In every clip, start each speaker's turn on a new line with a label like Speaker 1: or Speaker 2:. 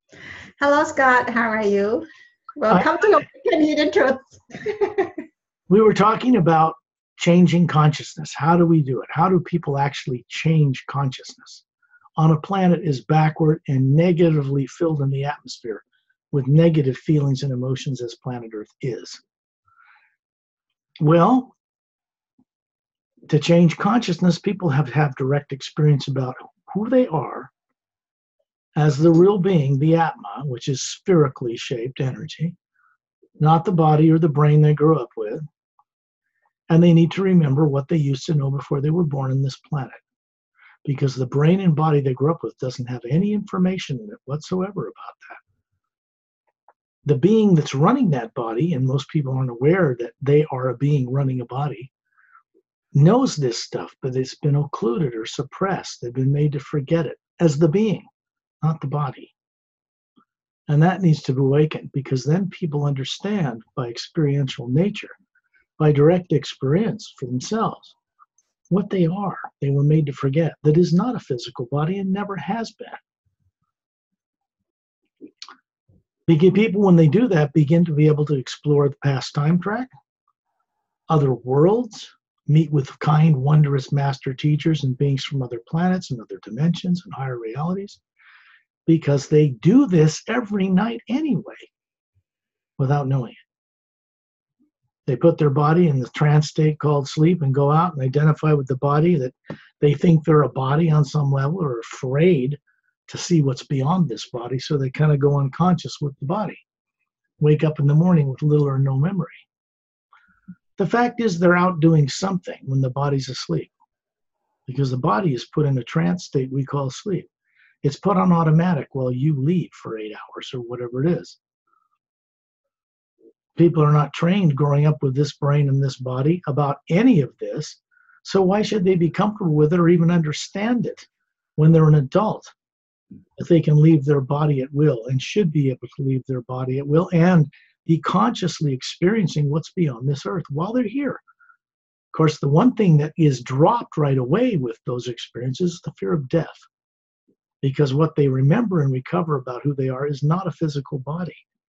Speaker 1: Hello, Scott. How are you?
Speaker 2: I,
Speaker 1: Welcome to Canadian Truth.
Speaker 2: we were talking about changing consciousness. How do we do it? How do people actually change consciousness on a planet is backward and negatively filled in the atmosphere with negative feelings and emotions as planet Earth is? Well, to change consciousness, people have to have direct experience about who they are as the real being, the Atma, which is spherically shaped energy, not the body or the brain they grew up with. And they need to remember what they used to know before they were born on this planet. Because the brain and body they grew up with doesn't have any information in it whatsoever about that. The being that's running that body, and most people aren't aware that they are a being running a body, knows this stuff, but it's been occluded or suppressed. They've been made to forget it as the being, not the body. And that needs to be awakened, because then people understand by experiential nature, by direct experience for themselves, what they are. They were made to forget that is not a physical body and never has been. Because people, when they do that, begin to be able to explore the past time track, other worlds, meet with kind, wondrous master teachers and beings from other planets and other dimensions and higher realities, because they do this every night anyway, without knowing it. They put their body in the trance state called sleep and go out and identify with the body that they think they're a body on some level, or afraid to see what's beyond this body. So they kind of go unconscious with the body, wake up in the morning with little or no memory. The fact is they're out doing something when the body's asleep, because the body is put in a trance state we call sleep. It's put on automatic while you leave for 8 hours or whatever it is. People are not trained growing up with this brain and this body about any of this. So why should they be comfortable with it or even understand it when they're an adult? If they can leave their body at will, and should be able to leave their body at will and be consciously experiencing what's beyond this earth while they're here. Of course, the one thing that is dropped right away with those experiences is the fear of death, because what they remember and recover about who they are is not a physical body.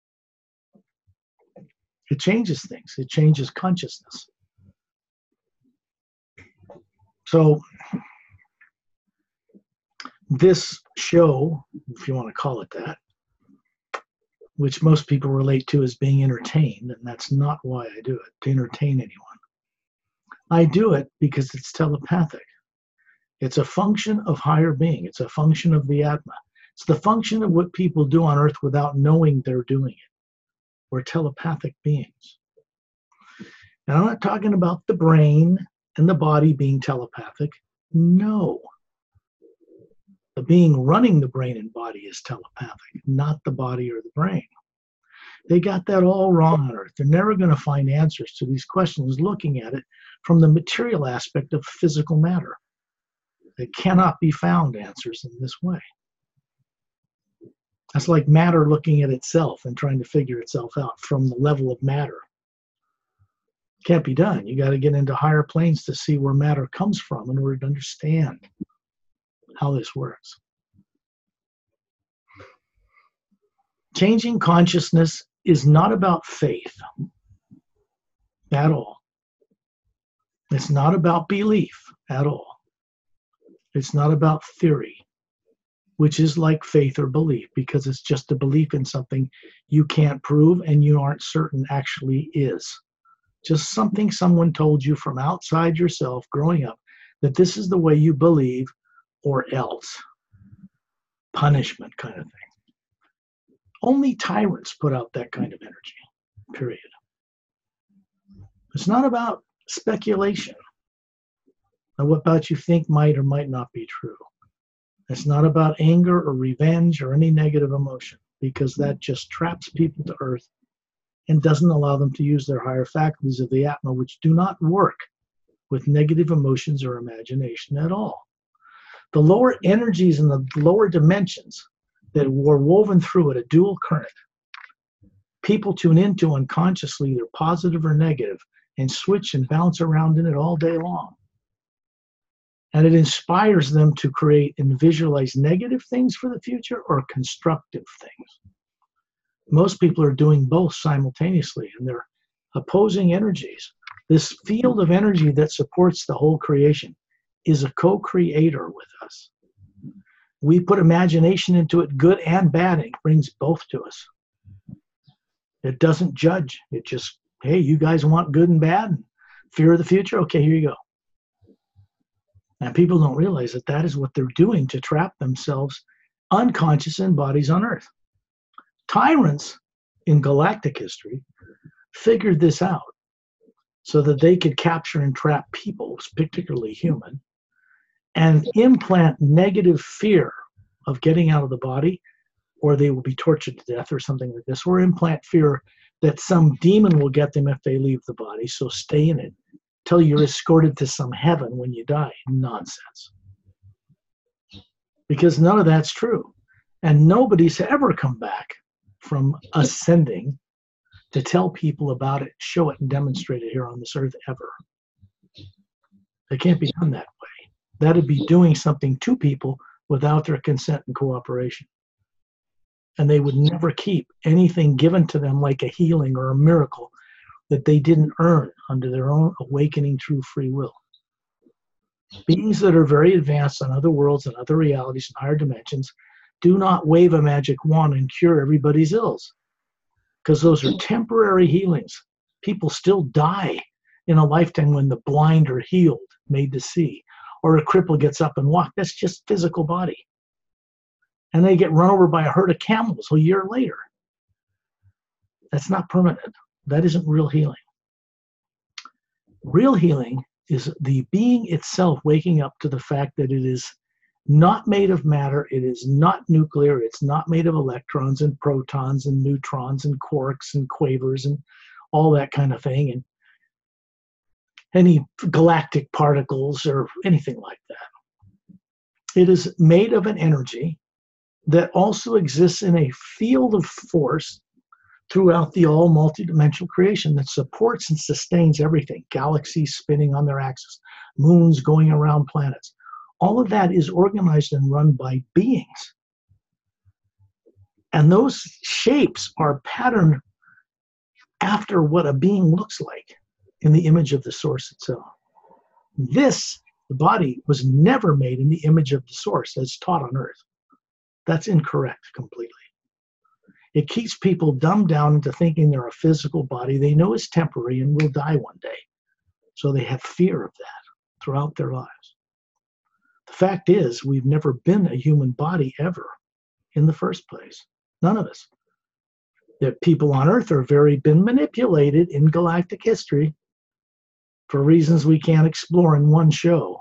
Speaker 2: It changes things. It changes consciousness. So this show, if you want to call it that, which most people relate to as being entertained, and that's not why I do it, to entertain anyone. I do it because it's telepathic. It's a function of higher being. It's a function of the Atma. It's the function of what people do on Earth without knowing they're doing it. We're telepathic beings. And I'm not talking about the brain and the body being telepathic. No. The being running the brain and body is telepathic, not the body or the brain. They got that all wrong on Earth. They're never going to find answers to these questions looking at it from the material aspect of physical matter. They cannot be found answers in this way. That's like matter looking at itself and trying to figure itself out from the level of matter. Can't be done. You got to get into higher planes to see where matter comes from in order to understand how this works. Changing consciousness is not about faith at all. It's not about belief at all. It's not about theory, which is like faith or belief, because it's just a belief in something you can't prove and you aren't certain actually is. Just something someone told you from outside yourself growing up that this is the way you believe, or else. Punishment kind of thing. Only tyrants put out that kind of energy, period. It's not about speculation of what about you think might or might not be true. It's not about anger or revenge or any negative emotion, because that just traps people to Earth and doesn't allow them to use their higher faculties of the Atma, which do not work with negative emotions or imagination at all. The lower energies and the lower dimensions that were woven through it, a dual current, people tune into unconsciously, either positive or negative, and switch and bounce around in it all day long. And it inspires them to create and visualize negative things for the future or constructive things. Most people are doing both simultaneously, and they're opposing energies. This field of energy that supports the whole creation is a co-creator with us. We put imagination into it, good and bad, and it brings both to us. It doesn't judge. It just, hey, you guys want good and bad and fear of the future? Okay, here you go. And people don't realize that that is what they're doing to trap themselves unconscious in bodies on Earth. Tyrants in galactic history figured this out so that they could capture and trap people, particularly human, and implant negative fear of getting out of the body, or they will be tortured to death or something like this, or implant fear that some demon will get them if they leave the body, so stay in it till you're escorted to some heaven when you die. Nonsense. Because none of that's true. And nobody's ever come back from ascending to tell people about it, show it, and demonstrate it here on this earth ever. It can't be done that way. That'd be doing something to people without their consent and cooperation. And they would never keep anything given to them like a healing or a miracle that they didn't earn under their own awakening through free will. Beings that are very advanced on other worlds and other realities and higher dimensions do not wave a magic wand and cure everybody's ills, because those are temporary healings. People still die in a lifetime when the blind are healed, made to see, or a cripple gets up and walks. That's just physical body. And they get run over by a herd of camels a year later. That's not permanent. That isn't real healing. Real healing is the being itself waking up to the fact that it is not made of matter, it is not nuclear, it's not made of electrons and protons and neutrons and quarks and quavers and all that kind of thing, and any galactic particles or anything like that. It is made of an energy that also exists in a field of force throughout the all multidimensional creation that supports and sustains everything. Galaxies spinning on their axis, moons going around planets. All of that is organized and run by beings. And those shapes are patterned after what a being looks like in the image of the source itself. This, the body, was never made in the image of the source as taught on Earth. That's incorrect completely. It keeps people dumbed down into thinking they're a physical body they know is temporary and will die one day. So they have fear of that throughout their lives. The fact is, we've never been a human body ever in the first place. None of us. That people on Earth are been manipulated in galactic history for reasons we can't explore in one show.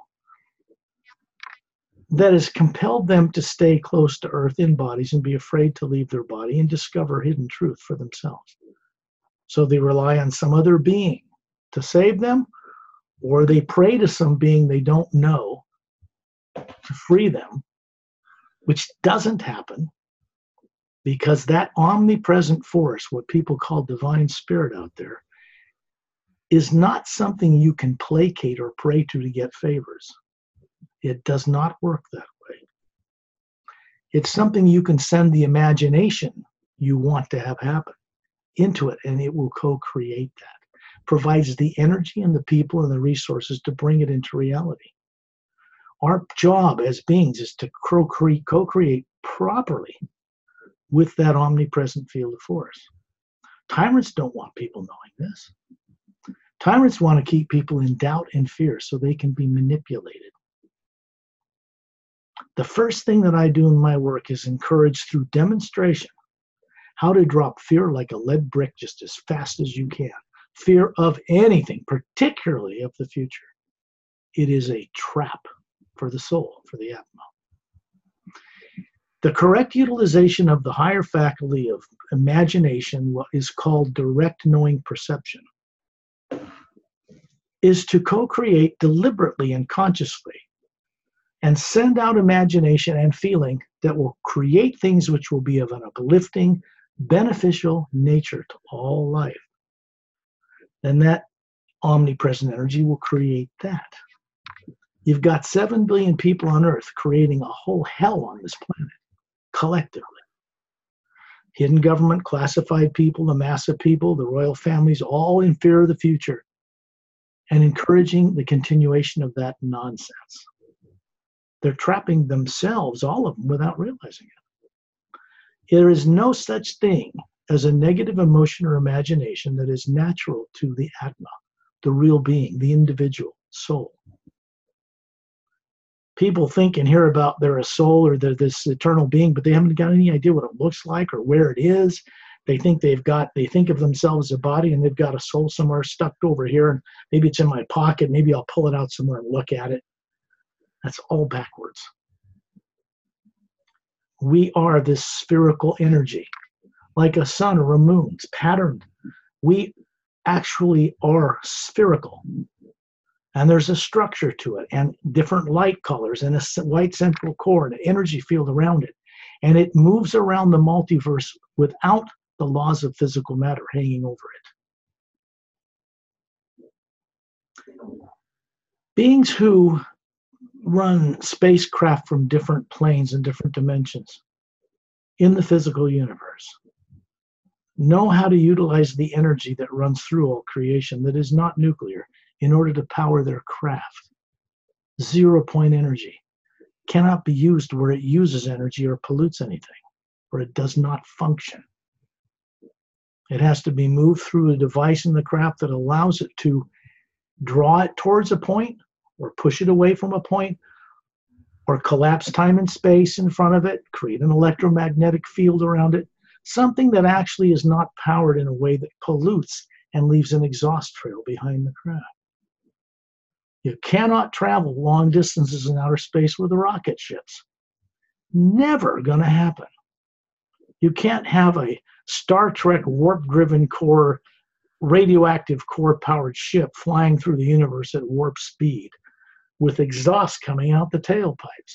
Speaker 2: That has compelled them to stay close to Earth in bodies and be afraid to leave their body and discover hidden truth for themselves. So they rely on some other being to save them, or they pray to some being they don't know to free them, which doesn't happen because that omnipresent force, what people call divine spirit out there, is not something you can placate or pray to get favors. It does not work that way. It's something you can send the imagination you want to have happen into it, and it will co-create that. Provides the energy and the people and the resources to bring it into reality. Our job as beings is to co-create properly with that omnipresent field of force. Tyrants don't want people knowing this. Tyrants want to keep people in doubt and fear so they can be manipulated. The first thing that I do in my work is encourage through demonstration how to drop fear like a lead brick just as fast as you can. Fear of anything, particularly of the future. It is a trap for the soul, for the Atma. The correct utilization of the higher faculty of imagination, what is called direct knowing perception, is to co-create deliberately and consciously and send out imagination and feeling that will create things which will be of an uplifting, beneficial nature to all life. And that omnipresent energy will create that. You've got 7 billion people on Earth creating a whole hell on this planet, collectively. Hidden government, classified people, the mass of people, the royal families, all in fear of the future and encouraging the continuation of that nonsense. They're trapping themselves, all of them, without realizing it. There is no such thing as a negative emotion or imagination that is natural to the Atma, the real being, the individual soul. People think and hear about they're a soul or they're this eternal being, but they haven't got any idea what it looks like or where it is. They think they think of themselves as a body and they've got a soul somewhere stuck over here, and maybe it's in my pocket, maybe I'll pull it out somewhere and look at it. That's all backwards. We are this spherical energy, like a sun or a moon. It's patterned. We actually are spherical. And there's a structure to it, and different light colors, and a white central core, and an energy field around it. And it moves around the multiverse without the laws of physical matter hanging over it. Beings who run spacecraft from different planes and different dimensions in the physical universe know how to utilize the energy that runs through all creation that is not nuclear in order to power their craft. 0-point energy cannot be used where it uses energy or pollutes anything, or it does not function. It has to be moved through a device in the craft that allows it to draw it towards a point, or push it away from a point, or collapse time and space in front of it, create an electromagnetic field around it, something that actually is not powered in a way that pollutes and leaves an exhaust trail behind the craft. You cannot travel long distances in outer space with the rocket ships. Never going to happen. You can't have a Star Trek warp-driven core, radioactive core-powered ship flying through the universe at warp speed with exhaust coming out the tailpipes.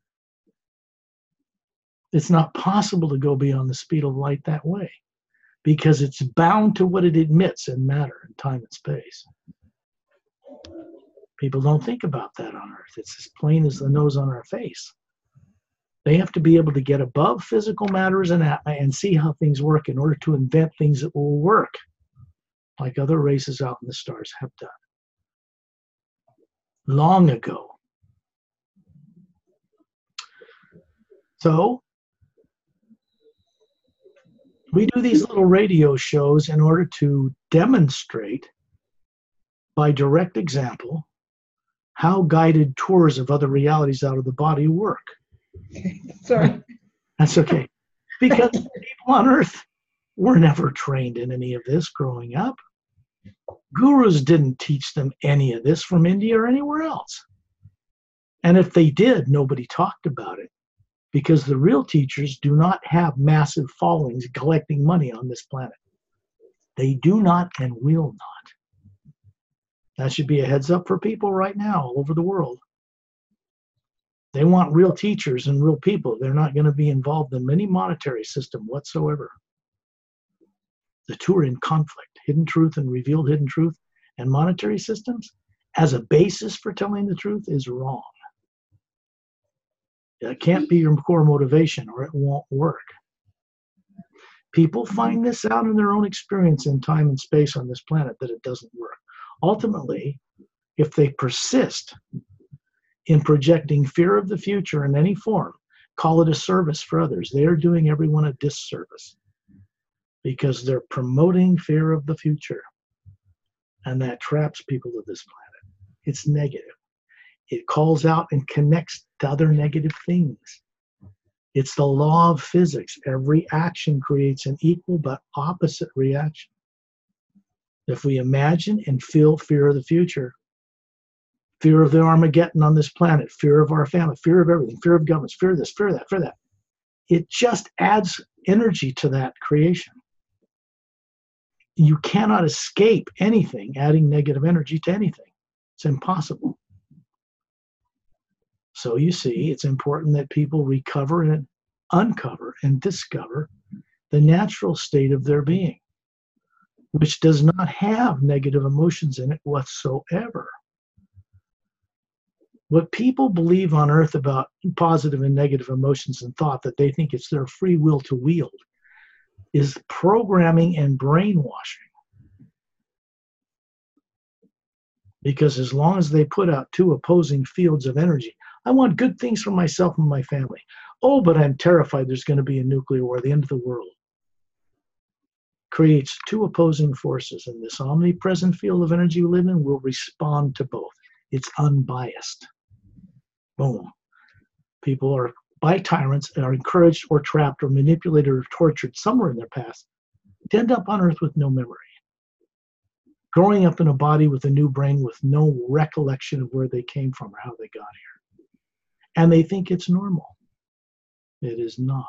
Speaker 2: It's not possible to go beyond the speed of light that way because it's bound to what it emits in matter and time and space. People don't think about that on Earth. It's as plain as the nose on our face. They have to be able to get above physical matters and see how things work in order to invent things that will work, like other races out in the stars have done long ago. So we do these little radio shows in order to demonstrate by direct example how guided tours of other realities out of the body work.
Speaker 1: Sorry.
Speaker 2: That's okay. Because people on Earth were never trained in any of this growing up. Gurus didn't teach them any of this from India or anywhere else. And if they did, nobody talked about it because the real teachers do not have massive followings collecting money on this planet. They do not and will not. That should be a heads up for people right now all over the world. They want real teachers and real people. They're not going to be involved in any monetary system whatsoever. The two are in conflict. Hidden truth and revealed hidden truth and monetary systems as a basis for telling the truth is wrong. It can't be your core motivation or it won't work. People find this out in their own experience in time and space on this planet that it doesn't work. Ultimately, if they persist in projecting fear of the future in any form, call it a service for others, they are doing everyone a disservice because they're promoting fear of the future. And that traps people to this planet. It's negative. It calls out and connects to other negative things. It's the law of physics. Every action creates an equal but opposite reaction. If we imagine and feel fear of the future, fear of the Armageddon on this planet, fear of our family, fear of everything, fear of governments, fear of this, fear of that, fear of that, it just adds energy to that creation. You cannot escape anything adding negative energy to anything. It's impossible. So you see, it's important that people recover and uncover and discover the natural state of their being, which does not have negative emotions in it whatsoever. What people believe on Earth about positive and negative emotions and thought, that they think it's their free will to wield, is programming and brainwashing. Because as long as they put out two opposing fields of energy, I want good things for myself and my family. Oh, but I'm terrified there's going to be a nuclear war, the end of the world. Creates two opposing forces, and this omnipresent field of energy we live in will respond to both. It's unbiased. Boom. People are, by tyrants, are encouraged or trapped or manipulated or tortured somewhere in their past to end up on Earth with no memory. Growing up in a body with a new brain with no recollection of where they came from or how they got here. And they think it's normal. It is not.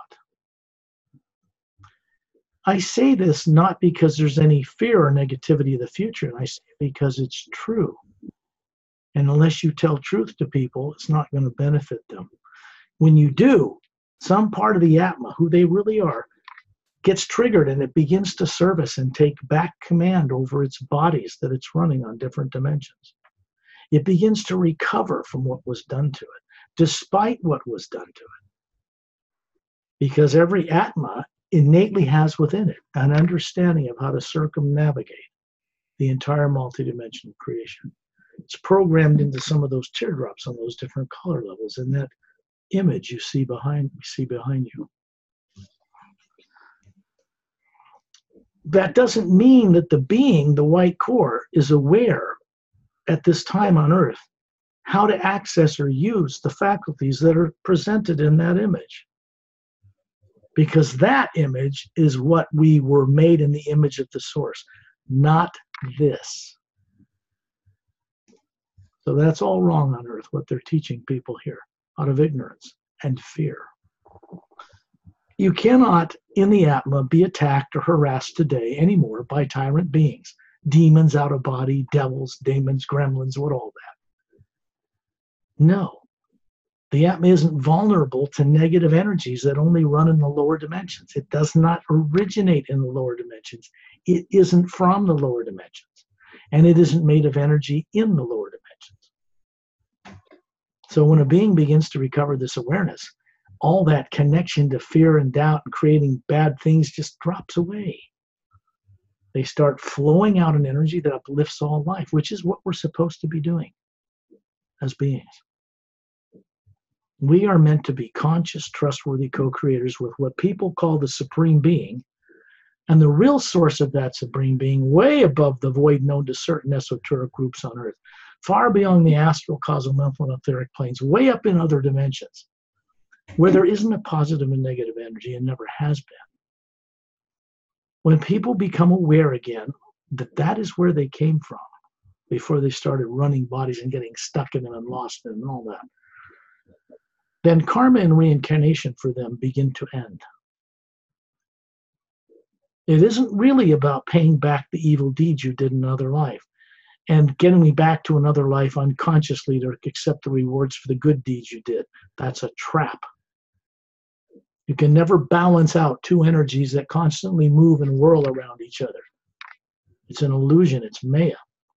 Speaker 2: I say this not because there's any fear or negativity of the future, and I say it because it's true. And unless you tell truth to people, it's not going to benefit them. When you do, some part of the Atma, who they really are, gets triggered, and it begins to service and take back command over its bodies that it's running on different dimensions. It begins to recover from what was done to it, despite what was done to it. Because every Atma innately has within it an understanding of how to circumnavigate the entire multidimensional creation. It's programmed into some of those teardrops on those different color levels in that image you see behind you. That doesn't mean that the being, the white core, is aware at this time on Earth how to access or use the faculties that are presented in that image. Because that image is what we were made in the image of the source, not this. So that's all wrong on Earth, what they're teaching people here, out of ignorance and fear. You cannot, in the Atma, be attacked or harassed today anymore by tyrant beings, demons out of body, devils, demons, gremlins, what all that. No. The Atma isn't vulnerable to negative energies that only run in the lower dimensions. It does not originate in the lower dimensions. It isn't from the lower dimensions. And it isn't made of energy in the lower dimensions. So when a being begins to recover this awareness, all that connection to fear and doubt and creating bad things just drops away. They start flowing out an energy that uplifts all life, which is what we're supposed to be doing as beings. We are meant to be conscious, trustworthy co-creators with what people call the Supreme Being, and the real source of that Supreme Being, way above the void known to certain esoteric groups on Earth, far beyond the astral, causal, mental, and etheric planes, way up in other dimensions, where there isn't a positive and negative energy and never has been. When people become aware again that that is where they came from before they started running bodies and getting stuck in them and lost in them and all that, then karma and reincarnation for them begin to end. It isn't really about paying back the evil deeds you did in another life and getting me back to another life unconsciously to accept the rewards for the good deeds you did. That's a trap. You can never balance out two energies that constantly move and whirl around each other. It's an illusion. It's Maya.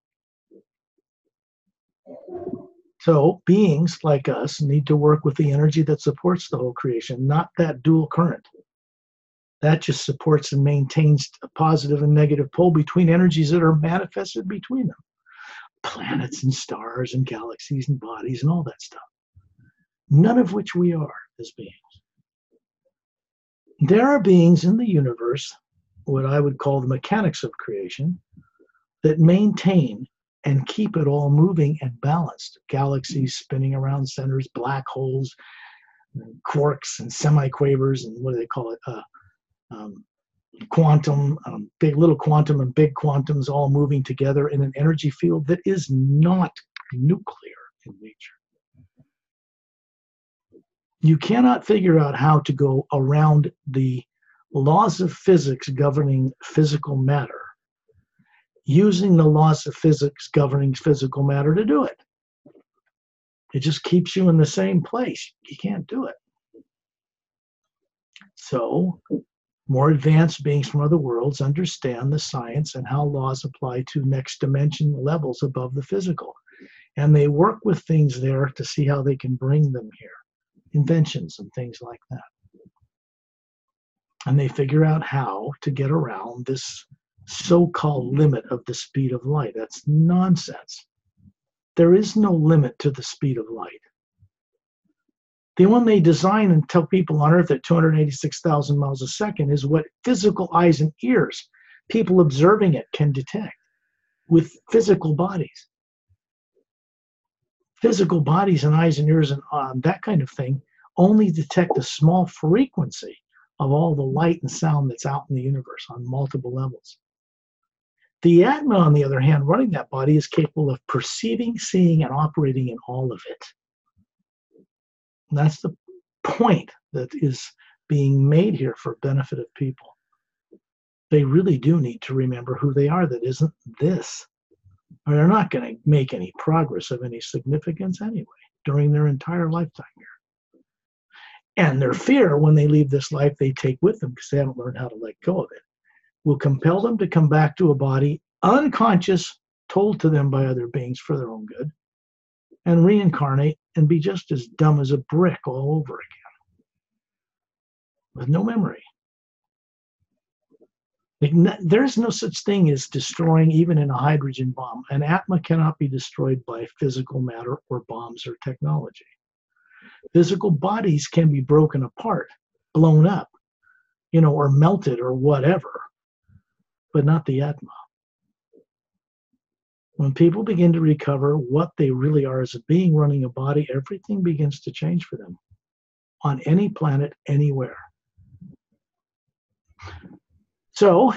Speaker 2: So beings like us need to work with the energy that supports the whole creation, not that dual current. That just supports and maintains a positive and negative pole between energies that are manifested between them. Planets and stars and galaxies and bodies and all that stuff. None of which we are as beings. There are beings in the universe, what I would call the mechanics of creation, that maintain and keep it all moving and balanced. Galaxies spinning around centers, black holes, quarks and semiquavers, and what do they call it? Quantum, big little quantum and big quantums all moving together in an energy field that is not nuclear in nature. You cannot figure out how to go around the laws of physics governing physical matter using the laws of physics governing physical matter to do it. It just keeps you in the same place. You can't do it. So, more advanced beings from other worlds understand the science and how laws apply to next dimension levels above the physical. And they work with things there to see how they can bring them here, inventions and things like that. And they figure out how to get around this so-called limit of the speed of light. That's nonsense. There is no limit to the speed of light. The one they design and tell people on Earth at 286,000 miles a second is what physical eyes and ears, people observing it, can detect with physical bodies. Physical bodies and eyes and ears and that kind of thing only detect a small frequency of all the light and sound that's out in the universe on multiple levels. The Atma, on the other hand, running that body, is capable of perceiving, seeing, and operating in all of it. And that's the point that is being made here for benefit of people. They really do need to remember who they are that isn't this. Or they're not going to make any progress of any significance anyway during their entire lifetime here. And their fear when they leave this life they take with them, because they haven't learned how to let go of it, will compel them to come back to a body unconscious, told to them by other beings for their own good, and reincarnate and be just as dumb as a brick all over again, with no memory. There's no such thing as destroying even in a hydrogen bomb. An Atma cannot be destroyed by physical matter or bombs or technology. Physical bodies can be broken apart, blown up, or melted or whatever, but not the Atma. When people begin to recover what they really are as a being running a body, everything begins to change for them on any planet, anywhere. So,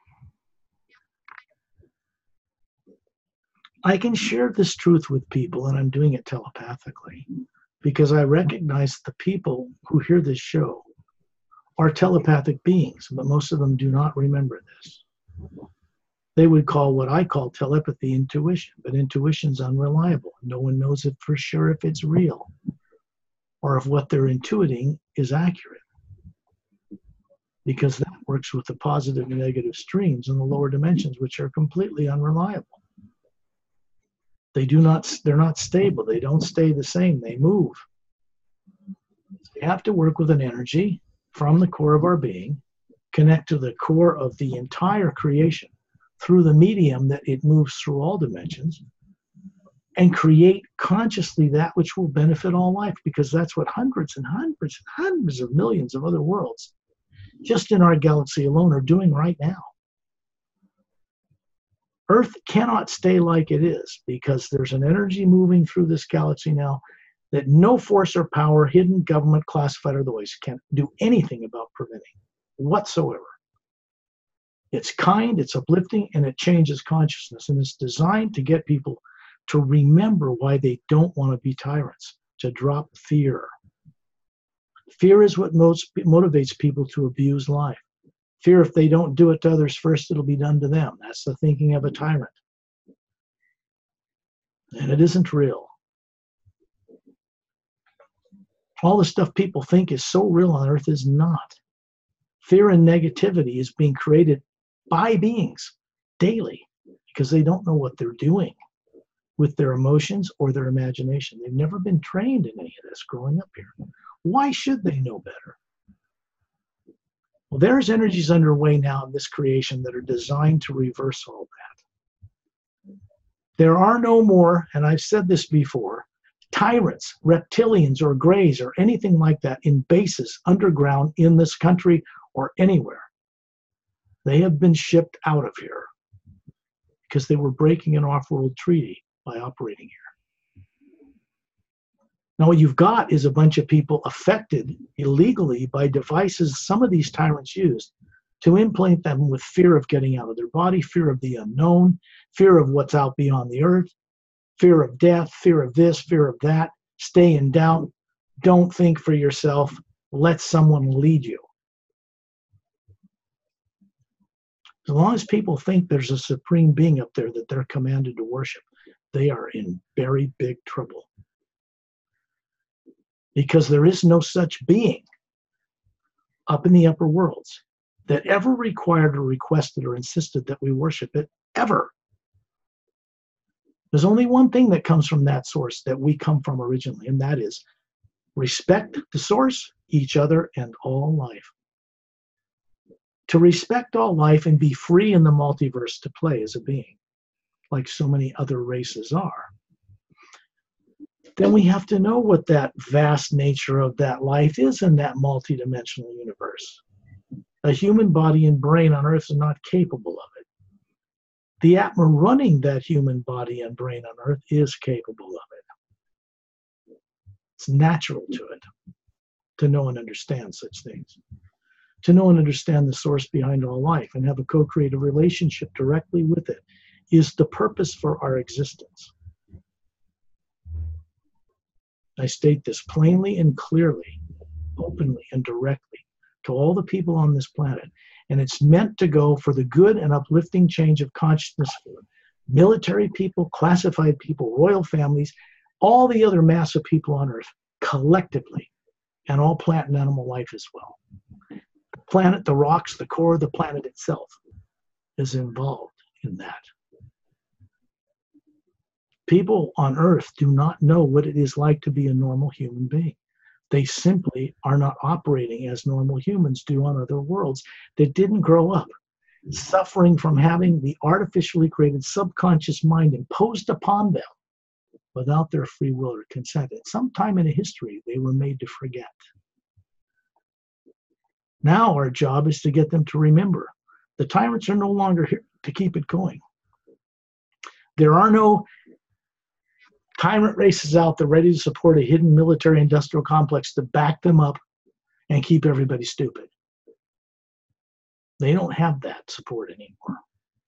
Speaker 2: I can share this truth with people, and I'm doing it telepathically, because I recognize the people who hear this show are telepathic beings, but most of them do not remember this. They would call what I call telepathy intuition, but intuition's unreliable. No one knows it for sure if it's real or if what they're intuiting is accurate, because that works with the positive and negative streams in the lower dimensions, which are completely unreliable. They're not stable. They don't stay the same. They move. They have to work with an energy from the core of our being, connect to the core of the entire creation through the medium that it moves through all dimensions, and create consciously that which will benefit all life, because that's what hundreds and hundreds and hundreds of millions of other worlds just in our galaxy alone are doing right now. Earth cannot stay like it is, because there's an energy moving through this galaxy now that no force or power, hidden, government, classified, or otherwise, can do anything about preventing whatsoever. It's kind, it's uplifting, and it changes consciousness. And it's designed to get people to remember why they don't want to be tyrants, to drop fear. Fear is what motivates people to abuse life. Fear, if they don't do it to others first, it'll be done to them. That's the thinking of a tyrant. And it isn't real. All the stuff people think is so real on Earth is not. Fear and negativity is being created by beings daily because they don't know what they're doing with their emotions or their imagination. They've never been trained in any of this growing up here. Why should they know better? Well, there's energies underway now in this creation that are designed to reverse all that. There are no more, and I've said this before, tyrants, reptilians, or greys, or anything like that in bases underground in this country or anywhere. They have been shipped out of here because they were breaking an off-world treaty by operating here. Now what you've got is a bunch of people affected illegally by devices some of these tyrants used to implant them with fear of getting out of their body, fear of the unknown, fear of what's out beyond the earth, fear of death, fear of this, fear of that, stay in doubt, don't think for yourself, let someone lead you. As long as people think there's a supreme being up there that they're commanded to worship, they are in very big trouble. Because there is no such being up in the upper worlds that ever required or requested or insisted that we worship it, ever. There's only one thing that comes from that source that we come from originally, and that is respect the source, each other, and all life. To respect all life and be free in the multiverse to play as a being, like so many other races are, then we have to know what that vast nature of that life is in that multidimensional universe. A human body and brain on Earth is not capable of it. The Atma running that human body and brain on Earth is capable of it. It's natural to it to know and understand such things. To know and understand the source behind all life and have a co-creative relationship directly with it is the purpose for our existence. I state this plainly and clearly, openly and directly to all the people on this planet. And it's meant to go for the good and uplifting change of consciousness for military people, classified people, royal families, all the other massive people on Earth collectively, and all plant and animal life as well. The planet, the rocks, the core of the planet itself is involved in that. People on Earth do not know what it is like to be a normal human being. They simply are not operating as normal humans do on other worlds that didn't grow up, suffering from having the artificially created subconscious mind imposed upon them without their free will or consent. At some time in history, they were made to forget. Now our job is to get them to remember. The tyrants are no longer here to keep it going. There are no tyrant races out there ready to support a hidden military industrial complex to back them up and keep everybody stupid. They don't have that support anymore.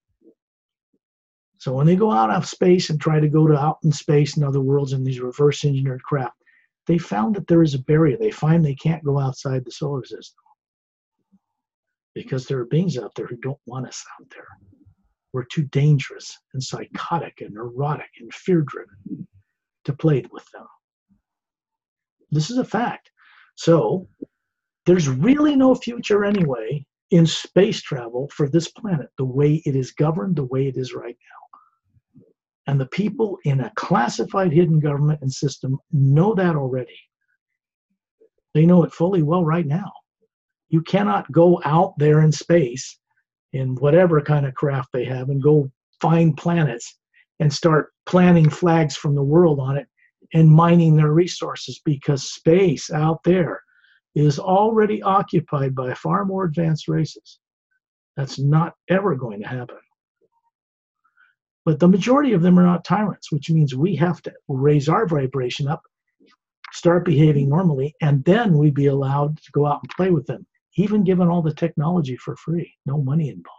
Speaker 2: So when they go out of space and try to go to out in space and other worlds in these reverse engineered craft, they found that there is a barrier. They find they can't go outside the solar system because there are beings out there who don't want us out there. We're too dangerous and psychotic and neurotic and fear-driven to play with them. This is a fact. So there's really no future anyway in space travel for this planet, the way it is governed, the way it is right now. And the people in a classified hidden government and system know that already. They know it fully well right now. You cannot go out there in space in whatever kind of craft they have and go find planets and start planting flags from the world on it and mining their resources, because space out there is already occupied by far more advanced races. That's not ever going to happen. But the majority of them are not tyrants, which means we have to raise our vibration up, start behaving normally, and then we'd be allowed to go out and play with them, even given all the technology for free, no money involved.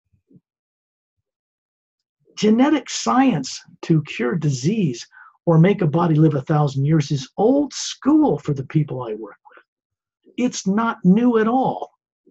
Speaker 2: Genetic science to cure disease or make a body live 1,000 years is old school for the people I work with. It's not new at all.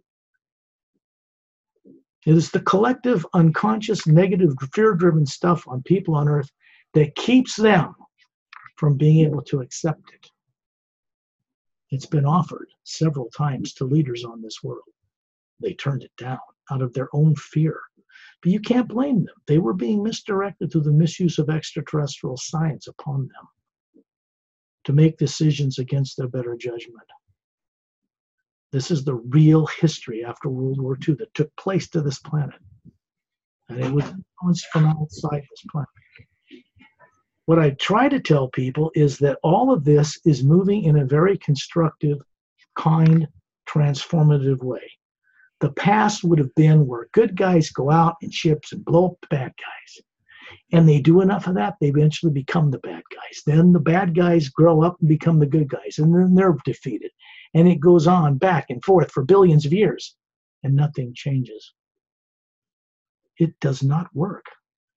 Speaker 2: It is the collective, unconscious, negative, fear-driven stuff on people on Earth that keeps them from being able to accept it. It's been offered several times to leaders on this world. They turned it down out of their own fear. But you can't blame them. They were being misdirected through the misuse of extraterrestrial science upon them to make decisions against their better judgment. This is the real history after World War II that took place to this planet. And it was influenced from outside this planet. What I try to tell people is that all of this is moving in a very constructive, kind, transformative way. The past would have been where good guys go out in ships and blow up the bad guys. And they do enough of that, they eventually become the bad guys. Then the bad guys grow up and become the good guys, and then they're defeated. And it goes on back and forth for billions of years, and nothing changes. It does not work.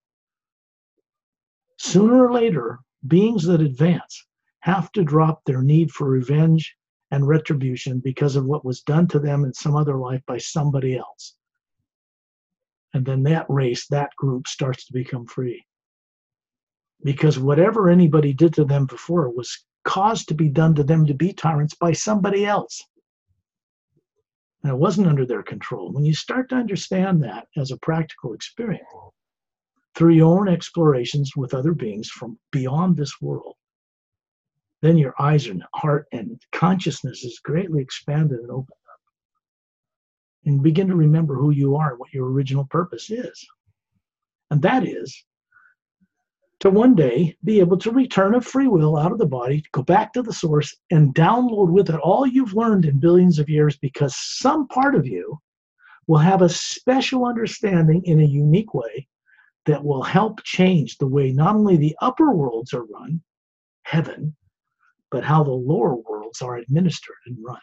Speaker 2: Sooner or later, beings that advance have to drop their need for revenge and retribution because of what was done to them in some other life by somebody else. And then that race, that group starts to become free. Because whatever anybody did to them before was caused to be done to them to be tyrants by somebody else. And it wasn't under their control. When you start to understand that as a practical experience, through your own explorations with other beings from beyond this world, then your eyes and heart and consciousness is greatly expanded and opened up. And begin to remember who you are and what your original purpose is. And that is to one day be able to return of free will out of the body, go back to the source, and download with it all you've learned in billions of years, because some part of you will have a special understanding in a unique way that will help change the way not only the upper worlds are run, heaven, but how the lower worlds are administered and run.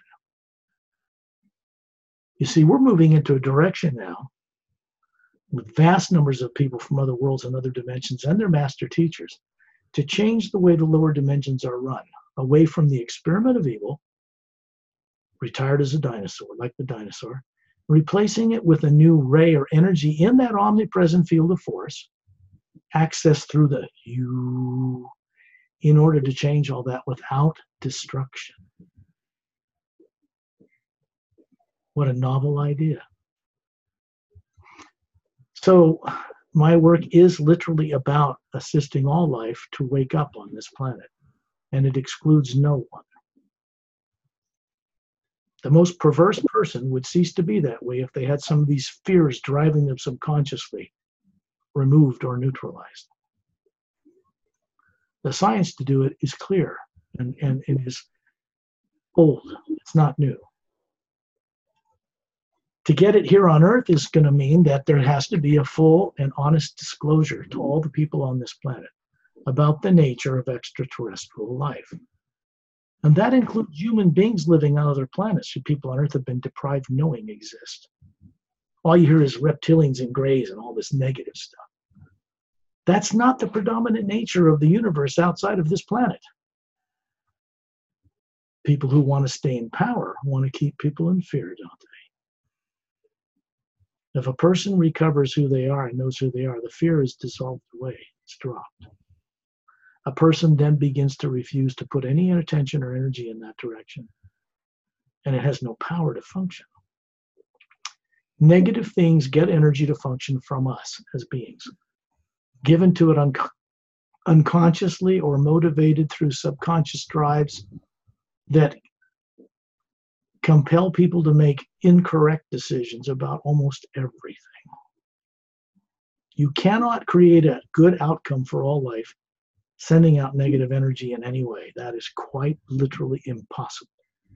Speaker 2: You see, we're moving into a direction now with vast numbers of people from other worlds and other dimensions and their master teachers to change the way the lower dimensions are run, away from the experiment of evil, retired as a dinosaur, like the dinosaur, replacing it with a new ray or energy in that omnipresent field of force, accessed through the you, in order to change all that without destruction. What a novel idea. So my work is literally about assisting all life to wake up on this planet, and it excludes no one. The most perverse person would cease to be that way if they had some of these fears driving them subconsciously removed or neutralized. The science to do it is clear, and it is old. It's not new. To get it here on Earth is going to mean that there has to be a full and honest disclosure to all the people on this planet about the nature of extraterrestrial life. And that includes human beings living on other planets who people on Earth have been deprived of knowing exist. All you hear is reptilians and greys and all this negative stuff. That's not the predominant nature of the universe outside of this planet. People who want to stay in power want to keep people in fear, don't they? If a person recovers who they are and knows who they are, the fear is dissolved away, it's dropped. A person then begins to refuse to put any attention or energy in that direction, and it has no power to function. Negative things get energy to function from us as beings, given to it unconsciously or motivated through subconscious drives that compel people to make incorrect decisions about almost everything. You cannot create a good outcome for all life sending out negative energy in any way. That is quite literally impossible.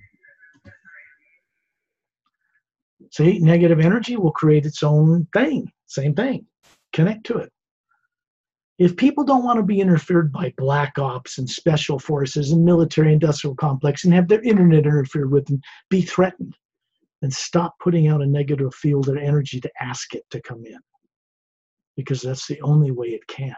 Speaker 2: See, negative energy will create its own thing, same thing. Connect to it. If people don't want to be interfered by black ops and special forces and military industrial complex and have their internet interfered with and be threatened, then stop putting out a negative field of energy to ask it to come in, because that's the only way it can.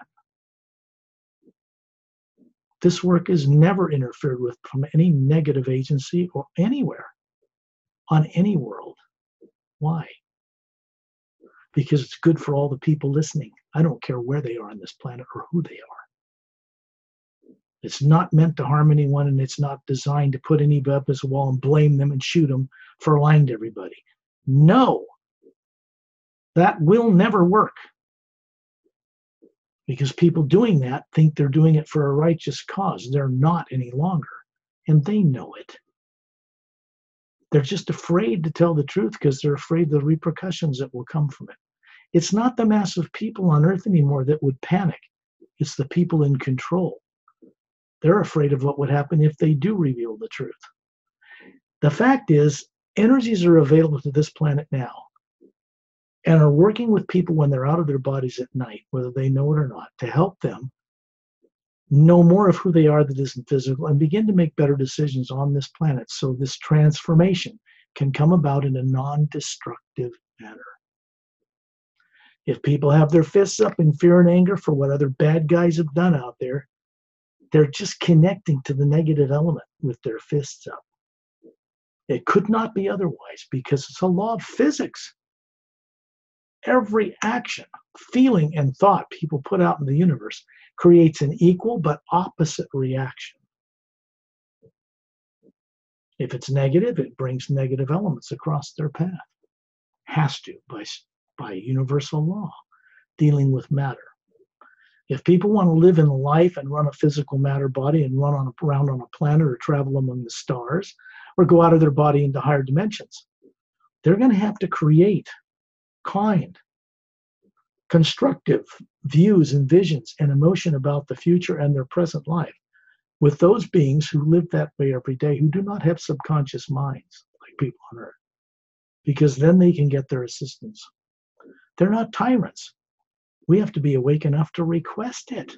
Speaker 2: This work is never interfered with from any negative agency or anywhere on any world. Why? Because it's good for all the people listening. I don't care where they are on this planet or who they are. It's not meant to harm anyone, and it's not designed to put anybody up as a wall and blame them and shoot them for lying to everybody. No, that will never work. Because people doing that think they're doing it for a righteous cause. They're not any longer, and they know it. They're just afraid to tell the truth because they're afraid of the repercussions that will come from it. It's not the mass of people on Earth anymore that would panic. It's the people in control. They're afraid of what would happen if they do reveal the truth. The fact is, energies are available to this planet now and are working with people when they're out of their bodies at night, whether they know it or not, to help them know more of who they are that isn't physical and begin to make better decisions on this planet so this transformation can come about in a non-destructive manner. If people have their fists up in fear and anger for what other bad guys have done out there, they're just connecting to the negative element with their fists up. It could not be otherwise because it's a law of physics. Every action, feeling, and thought people put out in the universe creates an equal but opposite reaction. If it's negative, it brings negative elements across their path. Has to, by universal law, dealing with matter. If people want to live in life and run a physical matter body and run around on a planet or travel among the stars or go out of their body into higher dimensions, they're going to have to create kind, constructive views and visions and emotion about the future and their present life with those beings who live that way every day, who do not have subconscious minds like people on Earth, because then they can get their assistance. They're not tyrants. We have to be awake enough to request it.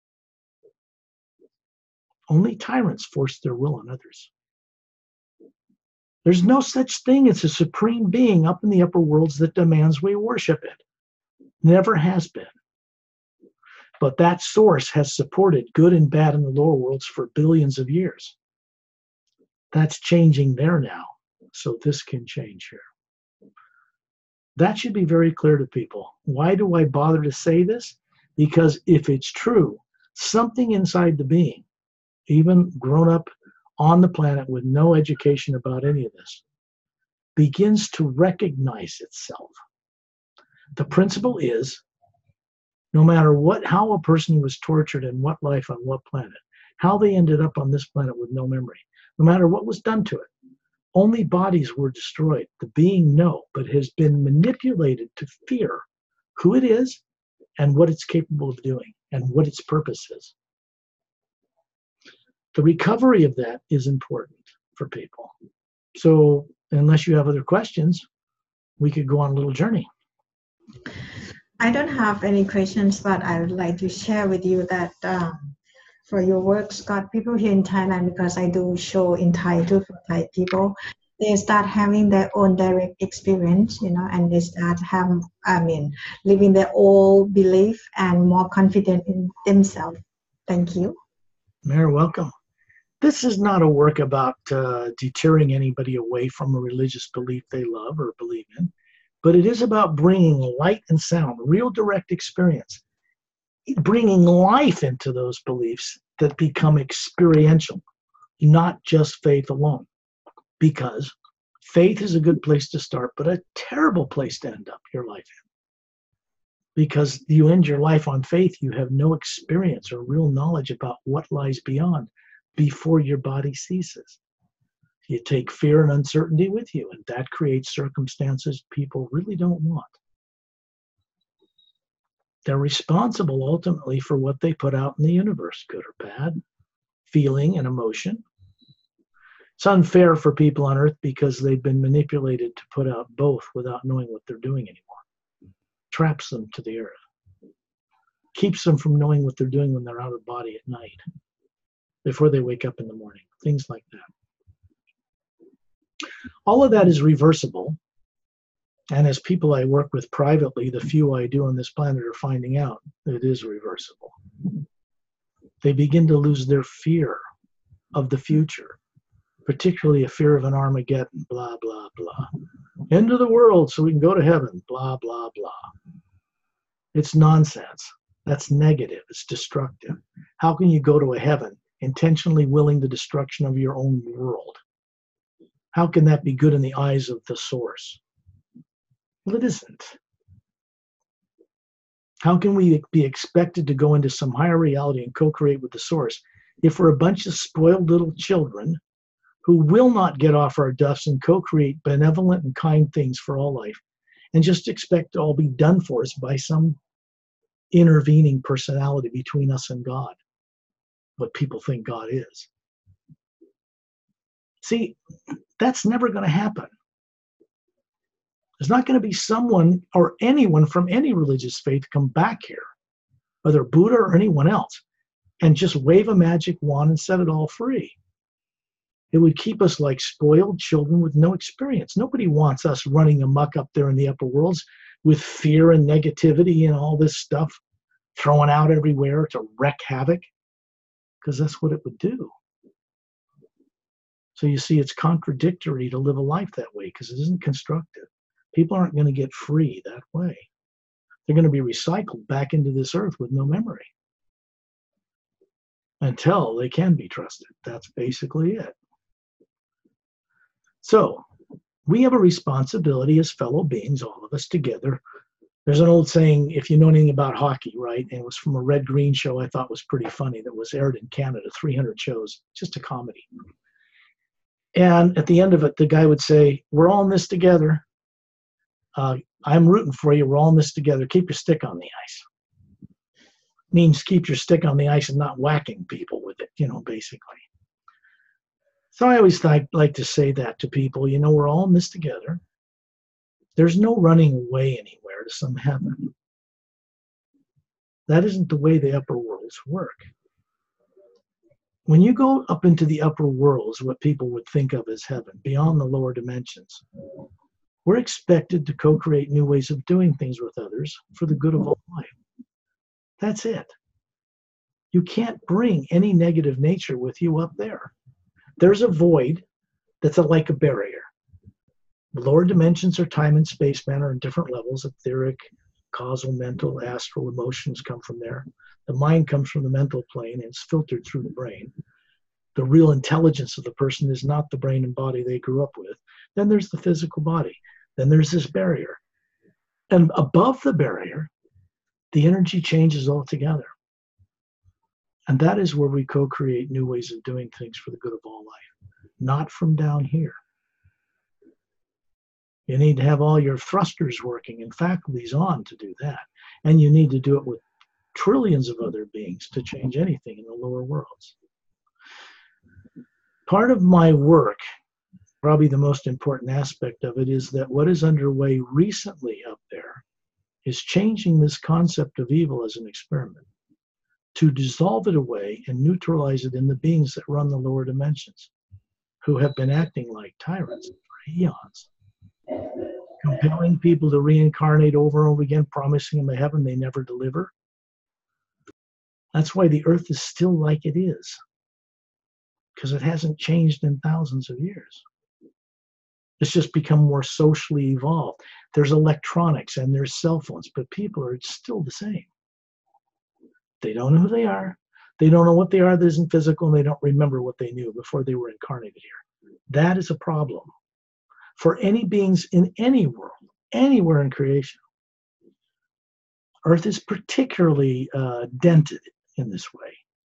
Speaker 2: Only tyrants force their will on others. There's no such thing as a supreme being up in the upper worlds that demands we worship it. Never has been. But that source has supported good and bad in the lower worlds for billions of years. That's changing there now, so this can change here. That should be very clear to people. Why do I bother to say this? Because if it's true, something inside the being, even grown up on the planet with no education about any of this, begins to recognize itself. The principle is, no matter how a person was tortured in what life on what planet, how they ended up on this planet with no memory, no matter what was done to it, only bodies were destroyed. The being, no, but has been manipulated to fear who it is and what it's capable of doing and what its purpose is. The recovery of that is important for people. So unless you have other questions, we could go on a little journey.
Speaker 3: I don't have any questions, but I would like to share with you that for your work, Scott, people here in Thailand, because I do show in Thai too for Thai people, they start having their own direct experience, and they start living their own belief and more confident in themselves. Thank you.
Speaker 2: You're welcome. This is not a work about deterring anybody away from a religious belief they love or believe in, but it is about bringing light and sound, real direct experience, bringing life into those beliefs that become experiential, not just faith alone. Because faith is a good place to start, but a terrible place to end up your life in. Because you end your life on faith, you have no experience or real knowledge about what lies beyond before your body ceases. You take fear and uncertainty with you, and that creates circumstances people really don't want. They're responsible ultimately for what they put out in the universe, good or bad, feeling and emotion. It's unfair for people on Earth because they've been manipulated to put out both without knowing what they're doing anymore. Traps them to the earth. Keeps them from knowing what they're doing when they're out of body at night, before they wake up in the morning, things like that. All of that is reversible. And as people I work with privately, the few I do on this planet are finding out that it is reversible. They begin to lose their fear of the future, particularly a fear of an Armageddon, blah, blah, blah. End of the world so we can go to heaven, blah, blah, blah. It's nonsense. That's negative. It's destructive. How can you go to a heaven intentionally willing the destruction of your own world? How can that be good in the eyes of the source? Well, it isn't. How can we be expected to go into some higher reality and co-create with the source if we're a bunch of spoiled little children who will not get off our duffs and co-create benevolent and kind things for all life and just expect to all be done for us by some intervening personality between us and God, what people think God is? See, that's never going to happen. There's not going to be someone or anyone from any religious faith come back here, whether Buddha or anyone else, and just wave a magic wand and set it all free. It would keep us like spoiled children with no experience. Nobody wants us running amok up there in the upper worlds with fear and negativity and all this stuff thrown out everywhere to wreak havoc, because that's what it would do. So you see, it's contradictory to live a life that way because it isn't constructive. People aren't going to get free that way. They're going to be recycled back into this earth with no memory until they can be trusted. That's basically it. So we have a responsibility as fellow beings, all of us together, There's an old saying, if you know anything about hockey, right? And it was from a Red Green show I thought was pretty funny that was aired in Canada, 300 shows, just a comedy. And at the end of it, the guy would say, we're all in this together. I'm rooting for you. We're all in this together. Keep your stick on the ice. Means keep your stick on the ice and not whacking people with it, basically. So I always like to say that to people, we're all in this together. There's no running away anywhere to some heaven. That isn't the way the upper worlds work. When you go up into the upper worlds, what people would think of as heaven, beyond the lower dimensions, we're expected to co-create new ways of doing things with others for the good of all life. That's it. You can't bring any negative nature with you up there. There's a void that's like a barrier. The lower dimensions are time and space, matter, and different levels. Etheric, causal, mental, astral, emotions come from there. The mind comes from the mental plane and it's filtered through the brain. The real intelligence of the person is not the brain and body they grew up with. Then there's the physical body. Then there's this barrier. And above the barrier, the energy changes altogether. And that is where we co-create new ways of doing things for the good of all life, not from down here. You need to have all your thrusters working and faculties on to do that. And you need to do it with trillions of other beings to change anything in the lower worlds. Part of my work, probably the most important aspect of it, is that what is underway recently up there is changing this concept of evil as an experiment, to dissolve it away and neutralize it in the beings that run the lower dimensions, who have been acting like tyrants for eons, compelling people to reincarnate over and over again, promising them a heaven they never deliver. That's why the earth is still like it is, because it hasn't changed in thousands of years. It's just become more socially evolved. There's electronics and there's cell phones, but people are still the same. They don't know who they are. They don't know what they are that isn't physical, and they don't remember what they knew before they were incarnated here. That is a problem for any beings in any world, anywhere in creation. Earth is particularly dented in this way.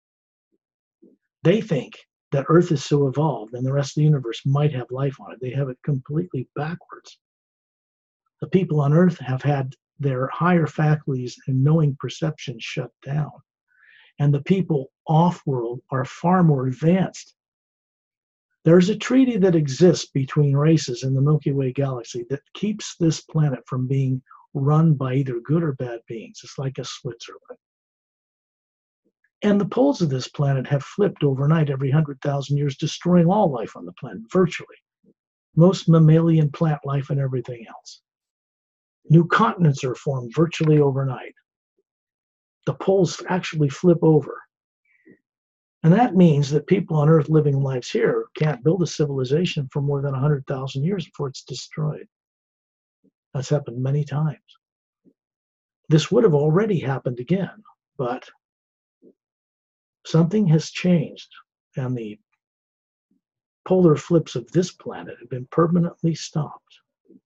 Speaker 2: They think that Earth is so evolved and the rest of the universe might have life on it. They have it completely backwards. The people on Earth have had their higher faculties and knowing perception shut down. And the people off-world are far more advanced. There's a treaty that exists between races in the Milky Way galaxy that keeps this planet from being run by either good or bad beings. It's like a Switzerland. And the poles of this planet have flipped overnight every 100,000 years, destroying all life on the planet, virtually. Most mammalian plant life and everything else. New continents are formed virtually overnight. The poles actually flip over. And that means that people on Earth living lives here can't build a civilization for more than 100,000 years before it's destroyed. That's happened many times. This would have already happened again, but something has changed, and the polar flips of this planet have been permanently stopped.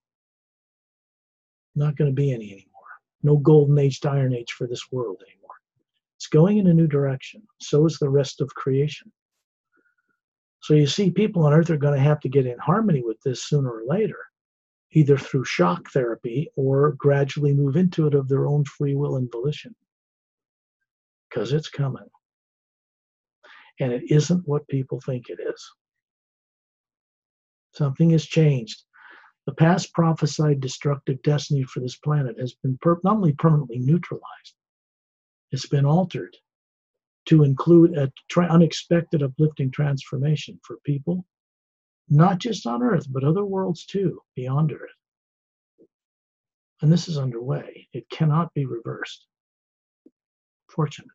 Speaker 2: Not going to be any anymore. No golden age to iron age for this world anymore. It's going in a new direction. So is the rest of creation. So you see, people on Earth are going to have to get in harmony with this sooner or later, either through shock therapy or gradually move into it of their own free will and volition. Because it's coming. And it isn't what people think it is. Something has changed. The past prophesied destructive destiny for this planet has been not only permanently neutralized, it's been altered to include an unexpected uplifting transformation for people, not just on Earth, but other worlds too, beyond Earth. And this is underway. It cannot be reversed, fortunately.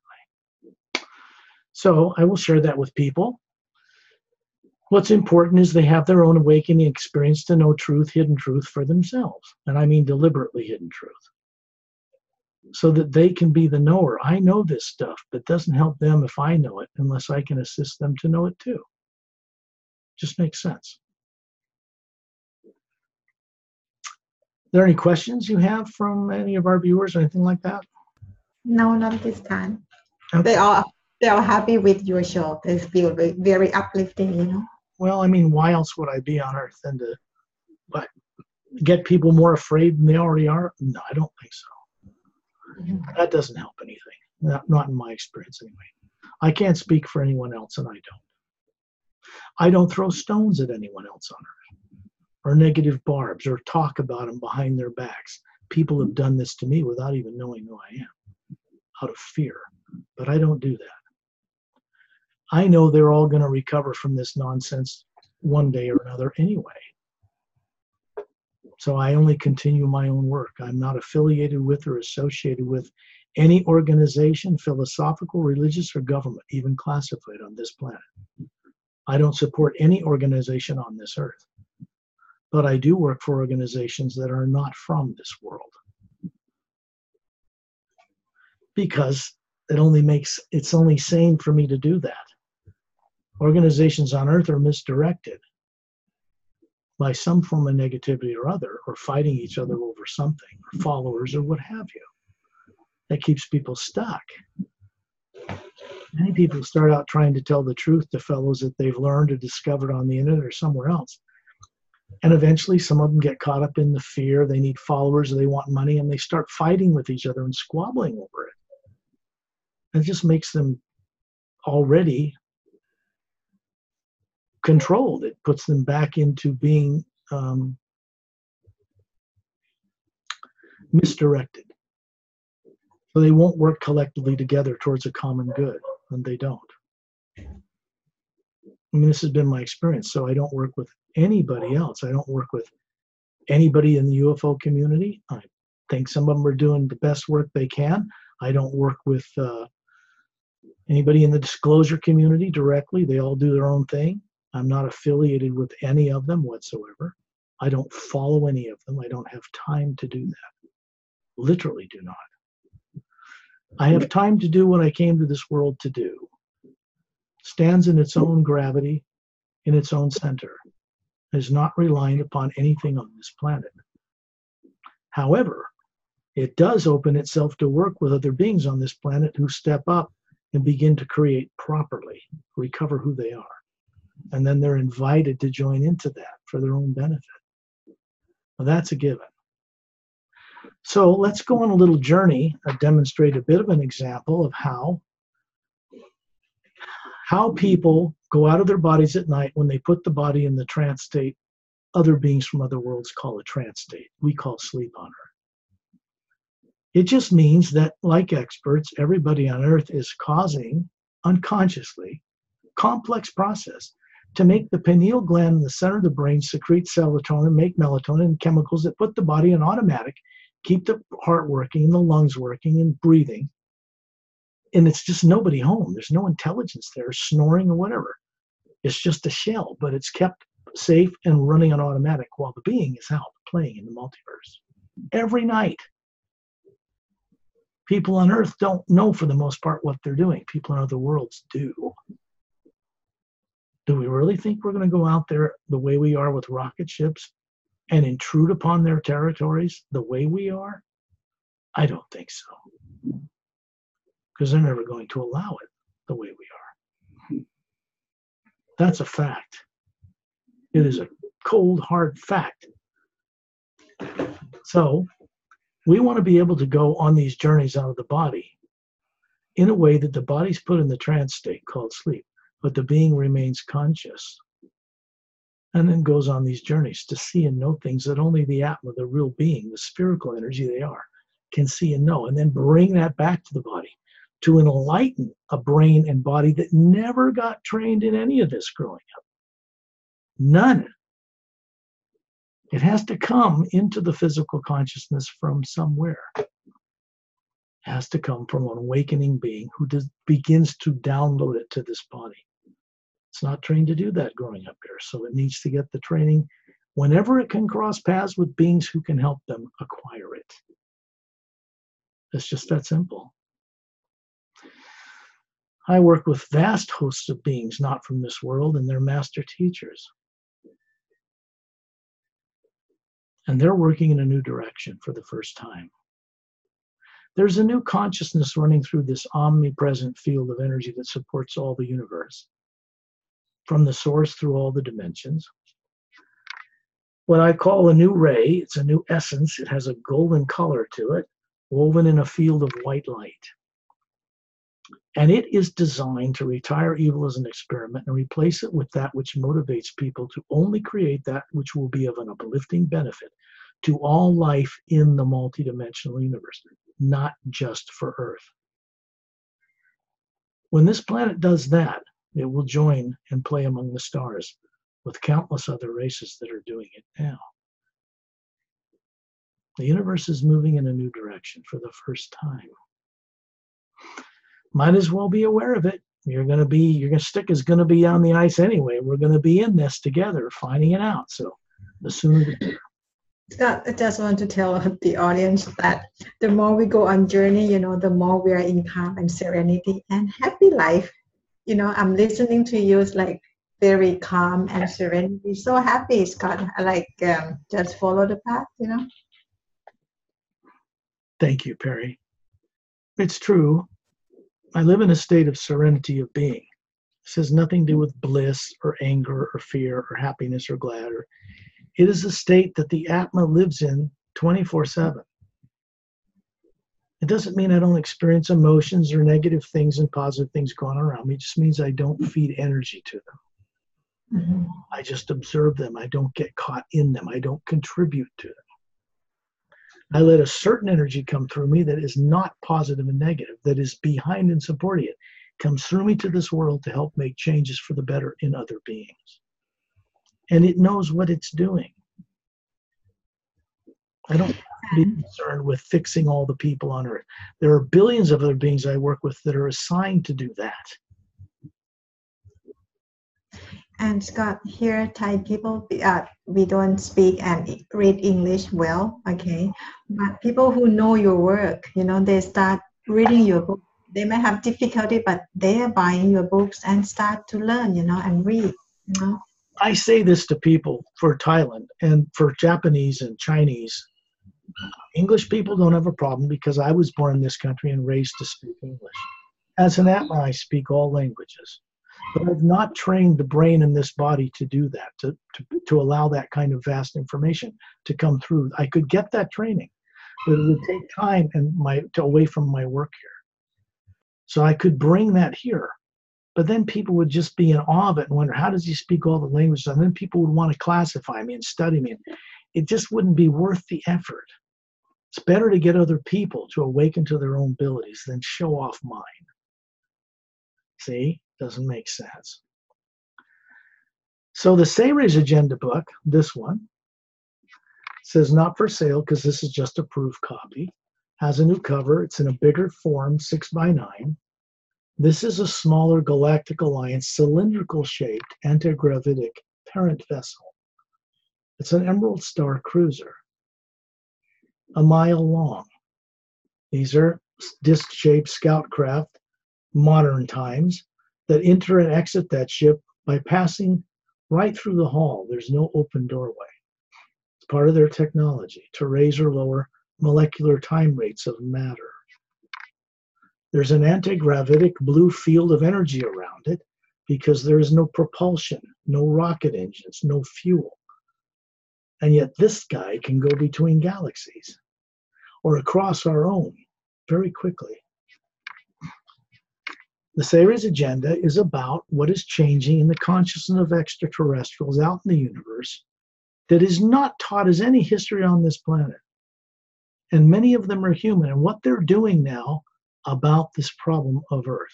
Speaker 2: So I will share that with people. What's important is they have their own awakening experience to know truth, hidden truth for themselves. And I mean deliberately hidden truth. So that they can be the knower. I know this stuff, but it doesn't help them if I know it unless I can assist them to know it too. Just makes sense. there any questions you have from any of our viewers or anything like that?
Speaker 3: No, not this time.
Speaker 2: Okay.
Speaker 3: They are happy with your show. They feel very uplifting, you know.
Speaker 2: Well, I mean, why else would I be on Earth than to get people more afraid than they already are? No, I don't think so. That doesn't help anything. Not in my experience, anyway. I can't speak for anyone else, and I don't. I don't throw stones at anyone else on Earth, or negative barbs, or talk about them behind their backs. People have done this to me without even knowing who I am, out of fear. But I don't do that. I know they're all going to recover from this nonsense one day or another anyway. So I only continue my own work. I'm not affiliated with or associated with any organization, philosophical, religious, or government, even classified on this planet. I don't support any organization on this earth. But I do work for organizations that are not from this world. Because it's only sane for me to do that. Organizations on earth are misdirected by some form of negativity or other, or fighting each other over something, or followers, or what have you. That keeps people stuck. Many people start out trying to tell the truth to fellows that they've learned or discovered on the internet or somewhere else. And eventually some of them get caught up in the fear, they need followers, or they want money, and they start fighting with each other and squabbling over it. It just makes them already controlled. It puts them back into being misdirected. So they won't work collectively together towards a common good, and they don't. I mean, this has been my experience. So I don't work with anybody else. I don't work with anybody in the UFO community. I think some of them are doing the best work they can. I don't work with anybody in the disclosure community directly. They all do their own thing. I'm not affiliated with any of them whatsoever. I don't follow any of them. I don't have time to do that. Literally do not. I have time to do what I came to this world to do. Stands in its own gravity, in its own center, is not reliant upon anything on this planet. However, it does open itself to work with other beings on this planet who step up and begin to create properly, recover who they are. And then they're invited to join into that for their own benefit. Well, that's a given. So let's go on a little journey and demonstrate a bit of an example of how people go out of their bodies at night when they put the body in the trance state. Other beings from other worlds call a trance state. We call sleep on Earth. It just means that, like experts, everybody on Earth is causing, unconsciously, complex process to make the pineal gland in the center of the brain secrete serotonin, make melatonin, chemicals that put the body in automatic, keep the heart working, the lungs working, and breathing. And it's just nobody home. There's no intelligence there, snoring or whatever. It's just a shell, but it's kept safe and running on automatic while the being is out playing in the multiverse. Every night. People on Earth don't know for the most part what they're doing. People in other worlds do. Do we really think we're going to go out there the way we are with rocket ships and intrude upon their territories the way we are? I don't think so. Because they're never going to allow it the way we are. That's a fact. It is a cold, hard fact. So we want to be able to go on these journeys out of the body in a way that the body's put in the trance state called sleep, but the being remains conscious and then goes on these journeys to see and know things that only the Atma, the real being, the spherical energy they are, can see and know, and then bring that back to the body to enlighten a brain and body that never got trained in any of this growing up. None. It has to come into the physical consciousness from somewhere. It has to come from an awakening being who begins to download it to this body. It's not trained to do that growing up here, so it needs to get the training whenever it can cross paths with beings who can help them acquire it. It's just that simple. I work with vast hosts of beings not from this world and their master teachers. And they're working in a new direction for the first time. There's a new consciousness running through this omnipresent field of energy that supports all the universe, from the source through all the dimensions. What I call a new ray, it's a new essence. It has a golden color to it, woven in a field of white light. And it is designed to retire evil as an experiment and replace it with that which motivates people to only create that which will be of an uplifting benefit to all life in the multidimensional universe, not just for Earth. When this planet does that, it will join and play among the stars with countless other races that are doing it now. The universe is moving in a new direction for the first time. Might as well be aware of it. Your stick is going to be on the ice anyway. We're going to be in this together, finding it out. So the sooner the better.
Speaker 3: Scott, I just want to tell the audience that the more we go on journey, the more we are in calm and serenity and happy life. I'm listening to you, it's like very calm and serenity. So happy, Scott. I like just follow the path,
Speaker 2: Thank you, Perry. It's true. I live in a state of serenity of being. This has nothing to do with bliss or anger or fear or happiness or glad. It is a state that the Atma lives in 24/7. It doesn't mean I don't experience emotions or negative things and positive things going on around me. It just means I don't feed energy to them.
Speaker 3: Mm-hmm.
Speaker 2: I just observe them. I don't get caught in them. I don't contribute to them. I let a certain energy come through me that is not positive and negative, that is behind and supporting it, comes through me to this world to help make changes for the better in other beings. And it knows what it's doing. I don't have to be concerned with fixing all the people on Earth. There are billions of other beings I work with that are assigned to do that.
Speaker 3: And Scott, here Thai people, we don't speak and read English well, okay? But people who know your work, they start reading your book. They may have difficulty, but they are buying your books and start to learn, and read,
Speaker 2: I say this to people for Thailand and for Japanese and Chinese. English people don't have a problem because I was born in this country and raised to speak English. As an Atma, I speak all languages. But I've not trained the brain in this body to do that, to allow that kind of vast information to come through. I could get that training, but it would take time and away from my work here. So I could bring that here, but then people would just be in awe of it and wonder, how does he speak all the languages? And then people would want to classify me and study me. It just wouldn't be worth the effort. It's better to get other people to awaken to their own abilities than show off mine. See? Doesn't make sense. So the Sayres Agenda book, this one, says not for sale because this is just a proof copy. Has a new cover. It's in a bigger form, 6x9. This is a smaller Galactic Alliance cylindrical shaped antigravitic parent vessel. It's an Emerald Star cruiser, a mile long. These are disc-shaped scout craft, modern times, that enter and exit that ship by passing right through the hull. There's no open doorway. It's part of their technology to raise or lower molecular time rates of matter. There's an anti-gravitic blue field of energy around it because there is no propulsion, no rocket engines, no fuel. And yet this guy can go between galaxies or across our own very quickly. The Sayres Agenda is about what is changing in the consciousness of extraterrestrials out in the universe that is not taught as any history on this planet. And many of them are human, and what they're doing now about this problem of Earth.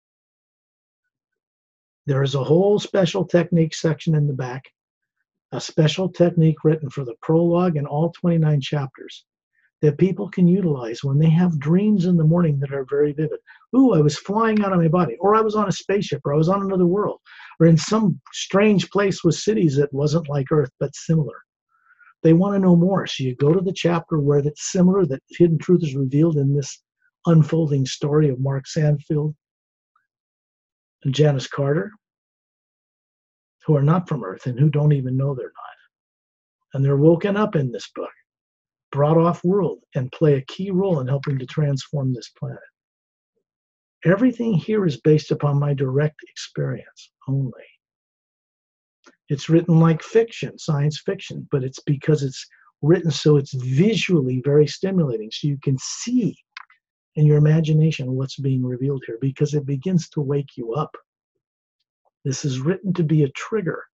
Speaker 2: There is a whole special technique section in the back, a special technique written for the prologue and all 29 chapters that people can utilize when they have dreams in the morning that are very vivid. Ooh, I was flying out of my body, or I was on a spaceship, or I was on another world, or in some strange place with cities that wasn't like Earth, but similar. They want to know more. So you go to the chapter where that's similar, that hidden truth is revealed in this unfolding story of Mark Sandfield and Janice Carter, who are not from Earth and who don't even know they're not. and they're woken up in this book, brought off world, and play a key role in helping to transform this planet. Everything here is based upon my direct experience only. It's written like fiction, science fiction, but it's because it's written so it's visually very stimulating, so you can see in your imagination what's being revealed here, because it begins to wake you up. This is written to be a trigger.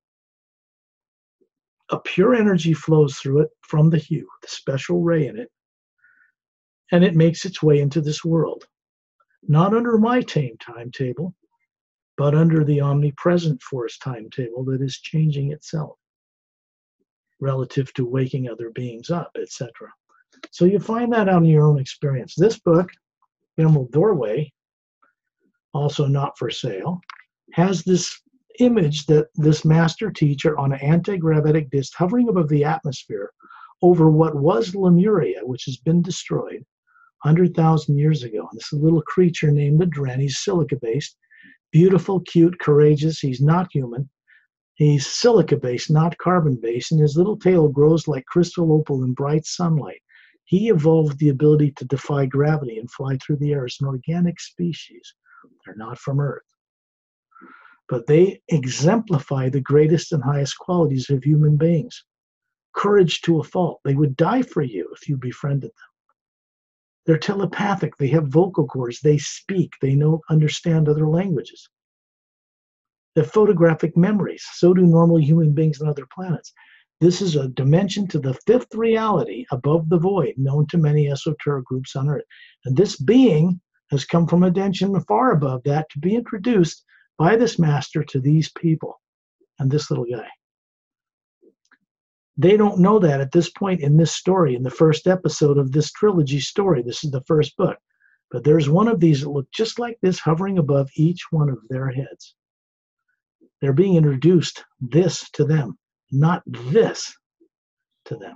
Speaker 2: A pure energy flows through it from the hue, the special ray in it, and it makes its way into this world. Not under my timetable, but under the omnipresent force timetable that is changing itself relative to waking other beings up, etc. So you find that out in your own experience. This book, Emerald Doorway, also not for sale, has this image that this master teacher on an anti-gravitic disc hovering above the atmosphere over what was Lemuria, which has been destroyed 100,000 years ago. And this is a little creature named the Dren. He's silica-based, beautiful, cute, courageous. He's not human. He's silica-based, not carbon-based, and his little tail grows like crystal opal in bright sunlight. He evolved the ability to defy gravity and fly through the air as an organic species. They're not from Earth. But they exemplify the greatest and highest qualities of human beings. Courage to a fault. They would die for you if you befriended them. They're telepathic. They have vocal cords. They speak. They understand other languages. They have photographic memories. So do normal human beings on other planets. This is a dimension to the fifth reality above the void, known to many esoteric groups on Earth. And this being has come from a dimension far above that to be introduced by this master to these people and this little guy. They don't know that at this point in this story, in the first episode of this trilogy story. This is the first book. But there's one of these that look just like this hovering above each one of their heads. They're being introduced this to them, not this to them.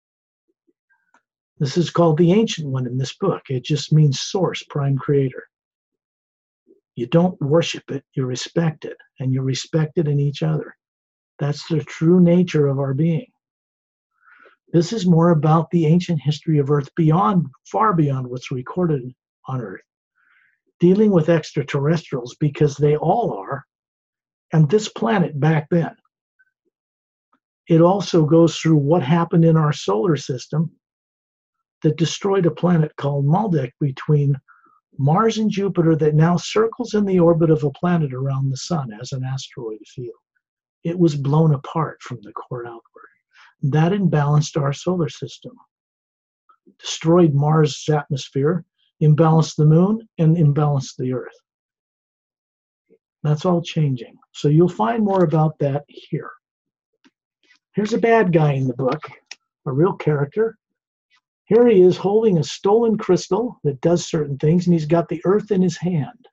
Speaker 2: This is called the Ancient One in this book. It just means source, prime creator. You don't worship it, you respect it, and you respect it in each other. That's the true nature of our being. This is more about the ancient history of Earth beyond, far beyond what's recorded on Earth. Dealing with extraterrestrials, because they all are, and this planet back then. It also goes through what happened in our solar system that destroyed a planet called Maldek between Mars and Jupiter that now circles in the orbit of a planet around the sun as an asteroid field. It was blown apart from the core outward. That imbalanced our solar system, destroyed Mars' atmosphere, imbalanced the moon, and imbalanced the Earth. That's all changing. So you'll find more about that here. Here's a bad guy in the book, a real character. Here he is holding a stolen crystal that does certain things, and he's got the earth in his hand.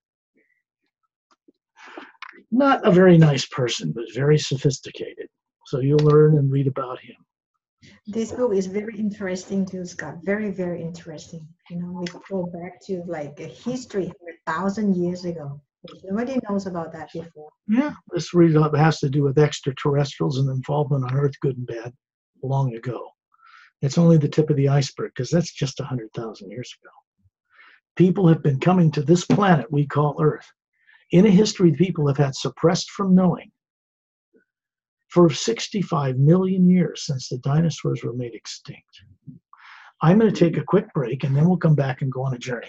Speaker 2: Not a very nice person, but very sophisticated. So you'll learn and read about him.
Speaker 3: This book is very interesting too, Scott. Very, very interesting. You know, we go back to like a history 100,000 years ago. Nobody knows about that before.
Speaker 2: Yeah, this really has to do with extraterrestrials and involvement on Earth, good and bad, long ago. It's only the tip of the iceberg because that's just 100,000 years ago. People have been coming to this planet we call Earth. In a history people have had suppressed from knowing for 65 million years since the dinosaurs were made extinct. I'm going to take a quick break and then we'll come back and go on a journey.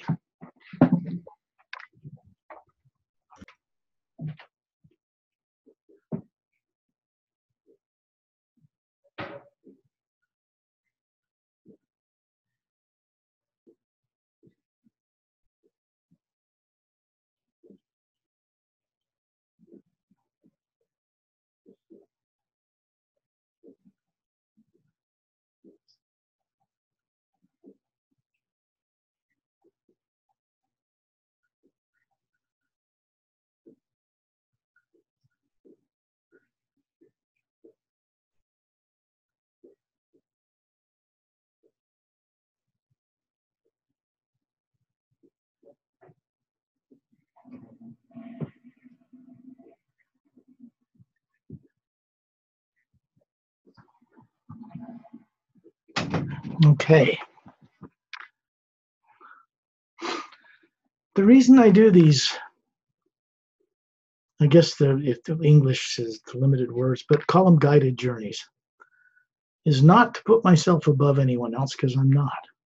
Speaker 2: Okay. The reason I do these, I guess if the English is the limited words, but call them guided journeys, is not to put myself above anyone else, because I'm not.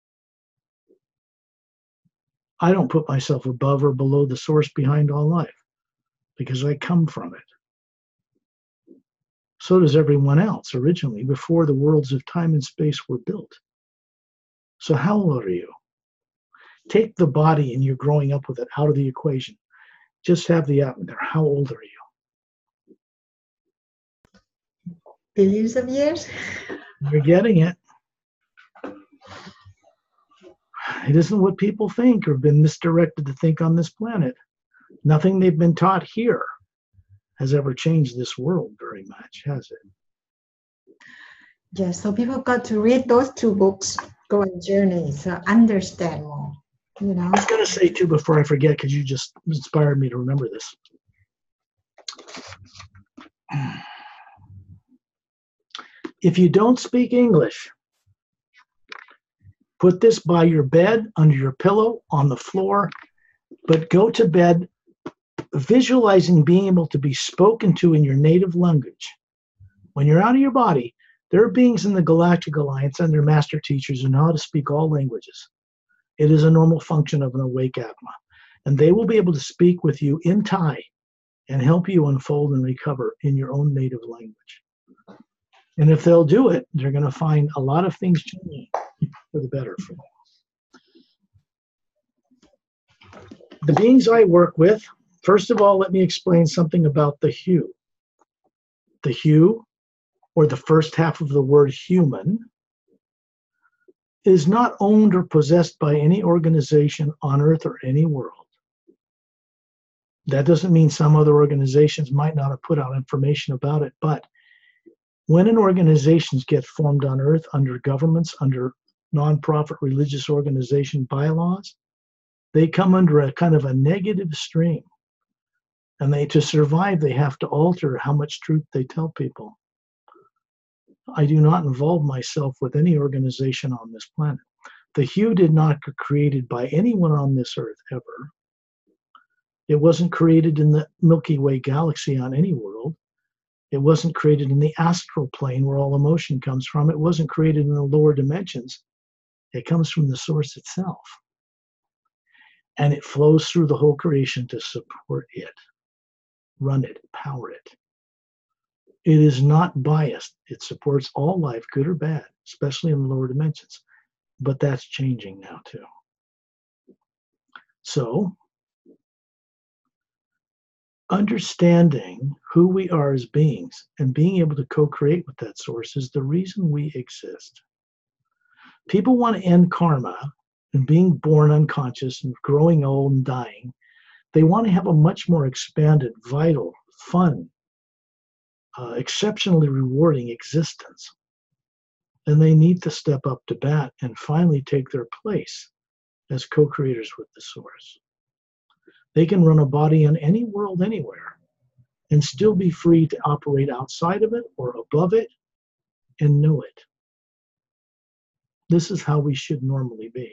Speaker 2: I don't put myself above or below the source behind all life, because I come from it. So does everyone else originally, before the worlds of time and space were built. So how old are you? Take the body and you're growing up with it out of the equation. Just have the atmosphere there. How old are you?
Speaker 3: Billions of years.
Speaker 2: You're getting it. It isn't what people think or have been misdirected to think on this planet. Nothing they've been taught here has ever changed this world very much, has it?
Speaker 3: Yes, so people got to read those two books, Go on Journey, so understand more, you know.
Speaker 2: I was going to say, too, before I forget, because you just inspired me to remember this. If you don't speak English, put this by your bed, under your pillow, on the floor, but go to bed visualizing being able to be spoken to in your native language. When you're out of your body, there are beings in the Galactic Alliance and their master teachers who know how to speak all languages. It is a normal function of an awake Atma. And they will be able to speak with you in Thai and help you unfold and recover in your own native language. And if they'll do it, they're going to find a lot of things changing for the better for them. The beings I work with, first of all, let me explain something about the hue. The hue, or the first half of the word human, is not owned or possessed by any organization on Earth or any world. That doesn't mean some other organizations might not have put out information about it, but when an organizations get formed on Earth under governments, under nonprofit religious organization bylaws, they come under a kind of a negative stream. And to survive, they have to alter how much truth they tell people. I do not involve myself with any organization on this planet. The hue did not get created by anyone on this earth ever. It wasn't created in the Milky Way galaxy on any world. It wasn't created in the astral plane where all emotion comes from. It wasn't created in the lower dimensions. It comes from the source itself. And it flows through the whole creation to support it, run it, power it. It is not biased. It supports all life, good or bad, especially in the lower dimensions. But that's changing now too. So, understanding who we are as beings and being able to co-create with that source is the reason we exist. People want to end karma and being born unconscious and growing old and dying. They want to have a much more expanded, vital, fun, exceptionally rewarding existence. And they need to step up to bat and finally take their place as co-creators with the source. They can run a body in any world, anywhere, and still be free to operate outside of it or above it and know it. This is how we should normally be.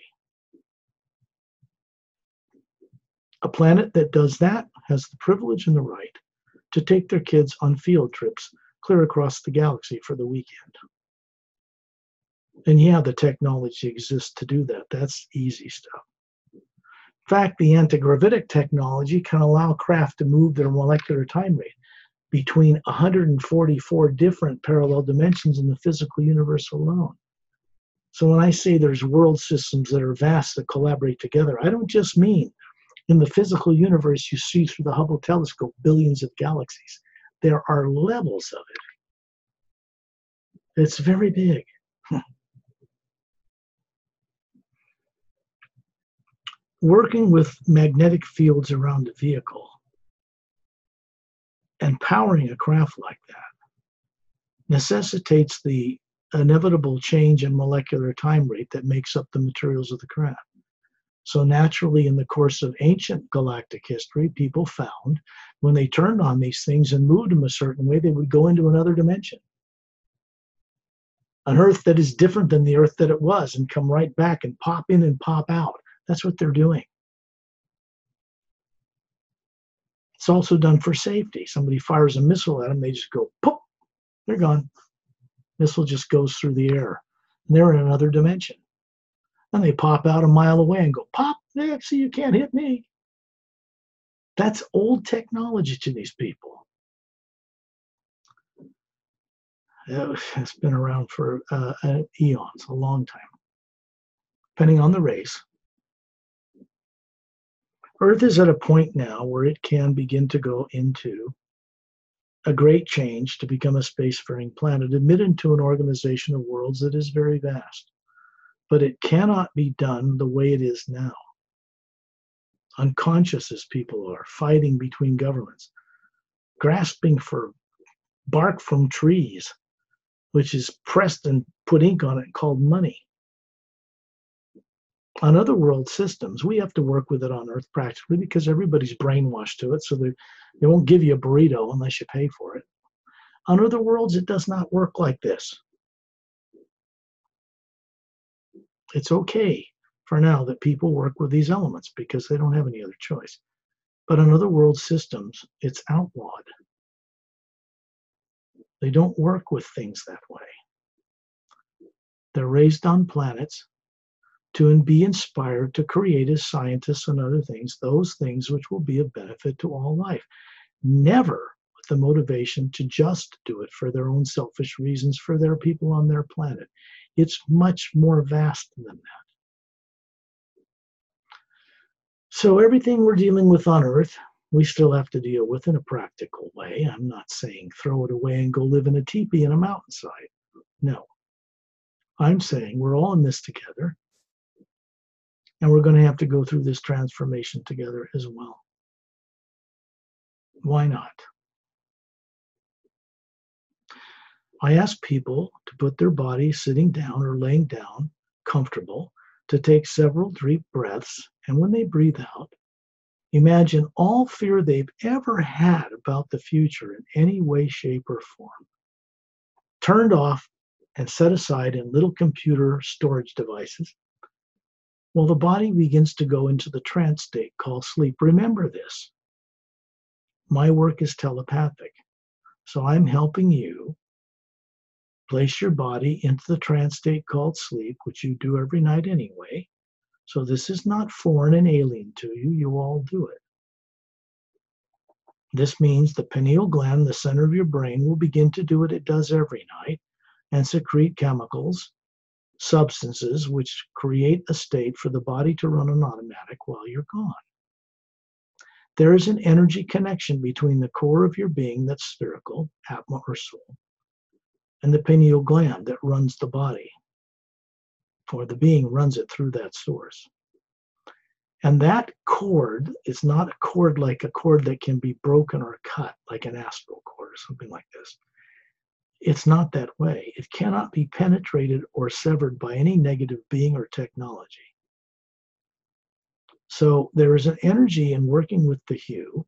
Speaker 2: A planet that does that has the privilege and the right to take their kids on field trips clear across the galaxy for the weekend. And yeah, the technology exists to do that. That's easy stuff. In fact, the anti-gravitic technology can allow craft to move their molecular time rate between 144 different parallel dimensions in the physical universe alone. So when I say there's world systems that are vast that collaborate together, I don't just mean in the physical universe you see through the Hubble telescope billions of galaxies. There are levels of it. It's very big. Working with magnetic fields around a vehicle and powering a craft like that necessitates the inevitable change in molecular time rate that makes up the materials of the craft. So naturally, in the course of ancient galactic history, people found when they turned on these things and moved them a certain way, they would go into another dimension. An Earth that is different than the Earth that it was, and come right back and pop in and pop out. That's what they're doing. It's also done for safety. Somebody fires a missile at them, they just go, poof, they're gone. Missile just goes through the air. And they're in another dimension. And they pop out a mile away and go, pop, yeah, see, you can't hit me. That's old technology to these people. It's been around for eons, a long time, depending on the race. Earth is at a point now where it can begin to go into a great change to become a spacefaring planet, admitted to an organization of worlds that is very vast. But it cannot be done the way it is now. Unconscious as people are, fighting between governments, grasping for bark from trees, which is pressed and put ink on it called money. On other world systems, we have to work with it on Earth practically because everybody's brainwashed to it, so they won't give you a burrito unless you pay for it. On other worlds, it does not work like this. It's okay for now that people work with these elements because they don't have any other choice. But on other world systems, it's outlawed. They don't work with things that way. They're raised on planets to be inspired to create as scientists and other things, those things which will be of benefit to all life. Never with the motivation to just do it for their own selfish reasons for their people on their planet. It's much more vast than that. So everything we're dealing with on Earth, we still have to deal with in a practical way. I'm not saying throw it away and go live in a teepee in a mountainside. No. I'm saying we're all in this together. And we're going to have to go through this transformation together as well. Why not? I ask people to put their body sitting down or laying down, comfortable, to take several deep breaths. And when they breathe out, imagine all fear they've ever had about the future in any way, shape, or form turned off and set aside in little computer storage devices. Well, the body begins to go into the trance state called sleep. Remember this. My work is telepathic. So I'm helping you place your body into the trance state called sleep, which you do every night anyway. So this is not foreign and alien to you. You all do it. This means the pineal gland, the center of your brain, will begin to do what it does every night and secrete chemicals, substances which create a state for the body to run on automatic while you're gone. There is an energy connection between the core of your being that's spherical, Atma or soul, and the pineal gland that runs the body, or the being runs it through that source. And that cord is not a cord like a cord that can be broken or cut, like an astral cord or something like this. It's not that way. It cannot be penetrated or severed by any negative being or technology. So there is an energy in working with the hue,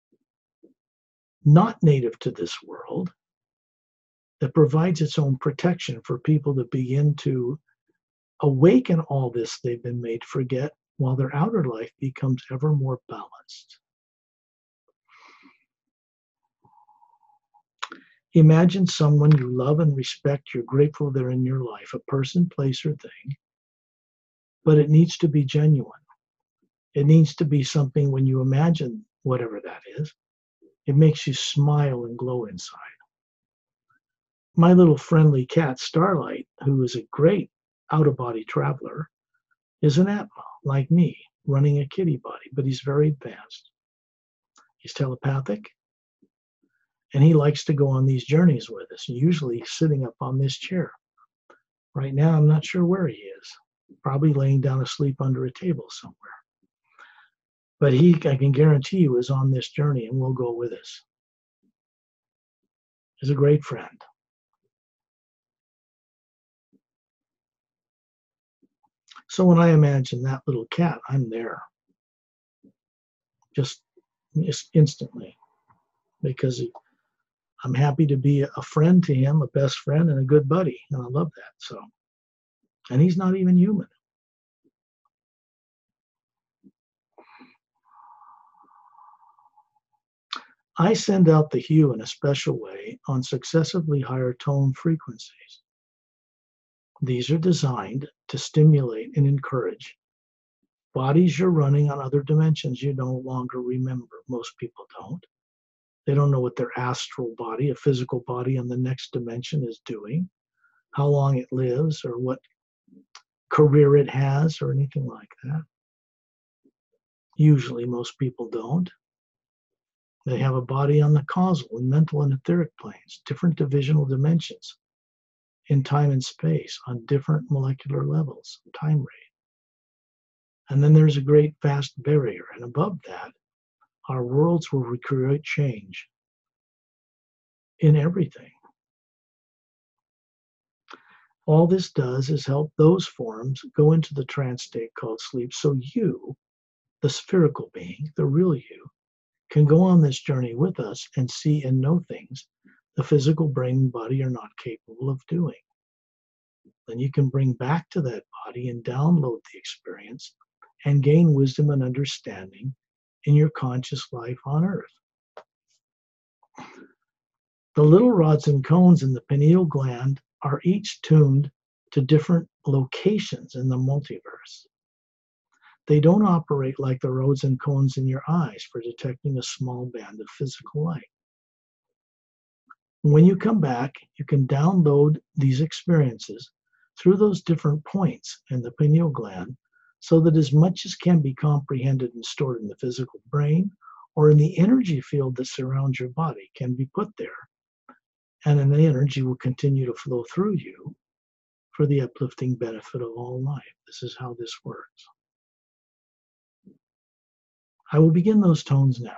Speaker 2: not native to this world, that provides its own protection for people to begin to awaken all this they've been made forget while their outer life becomes ever more balanced. Imagine someone you love and respect, you're grateful they're in your life, a person, place, or thing, but it needs to be genuine. It needs to be something when you imagine whatever that is, it makes you smile and glow inside. My little friendly cat, Starlight, who is a great out-of-body traveler, is an Atma, like me, running a kitty body, but he's very advanced. He's telepathic, and he likes to go on these journeys with us, usually sitting up on this chair. Right now, I'm not sure where he is, probably laying down asleep under a table somewhere. But he, I can guarantee you, is on this journey and will go with us. He's a great friend. So when I imagine that little cat, I'm there. Just instantly. Because I'm happy to be a friend to him, a best friend and a good buddy. And I love that. So, and he's not even human. I send out the hue in a special way on successively higher tone frequencies. These are designed to stimulate and encourage bodies you're running on other dimensions you no longer remember. Most people don't. They don't know what their astral body, a physical body on the next dimension, is doing, how long it lives, or what career it has, or anything like that. Usually, most people don't. They have a body on the causal and mental and etheric planes, different divisional dimensions in time and space on different molecular levels, time rate. And then there's a great vast barrier. And above that, our worlds will recreate change in everything. All this does is help those forms go into the trance state called sleep. So you, the spherical being, the real you, can go on this journey with us and see and know things the physical brain and body are not capable of doing. Then you can bring back to that body and download the experience and gain wisdom and understanding in your conscious life on earth. The little rods and cones in the pineal gland are each tuned to different locations in the multiverse. They don't operate like the rods and cones in your eyes for detecting a small band of physical light. When you come back, you can download these experiences through those different points in the pineal gland so that as much as can be comprehended and stored in the physical brain or in the energy field that surrounds your body can be put there. And then the energy will continue to flow through you for the uplifting benefit of all life. This is how this works. I will begin those tones now.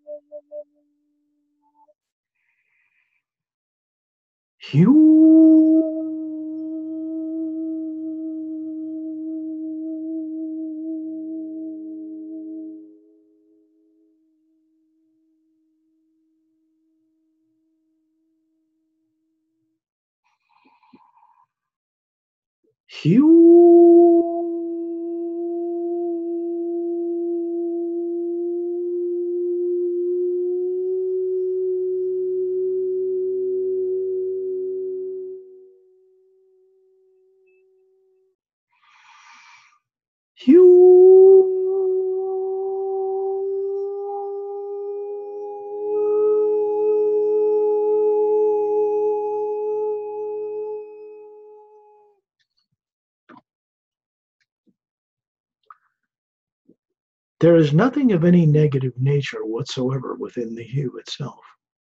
Speaker 2: There is nothing of any negative nature whatsoever within the hue itself.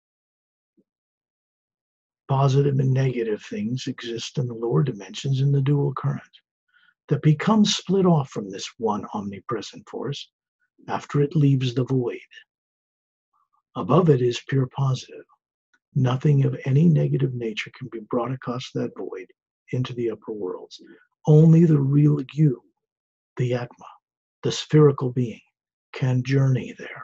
Speaker 2: Positive and negative things exist in the lower dimensions in the dual current that becomes split off from this one omnipresent force after it leaves the void. Above it is pure positive. Nothing of any negative nature can be brought across that void into the upper worlds. Only the real you, the Atma, the spherical being, can journey there.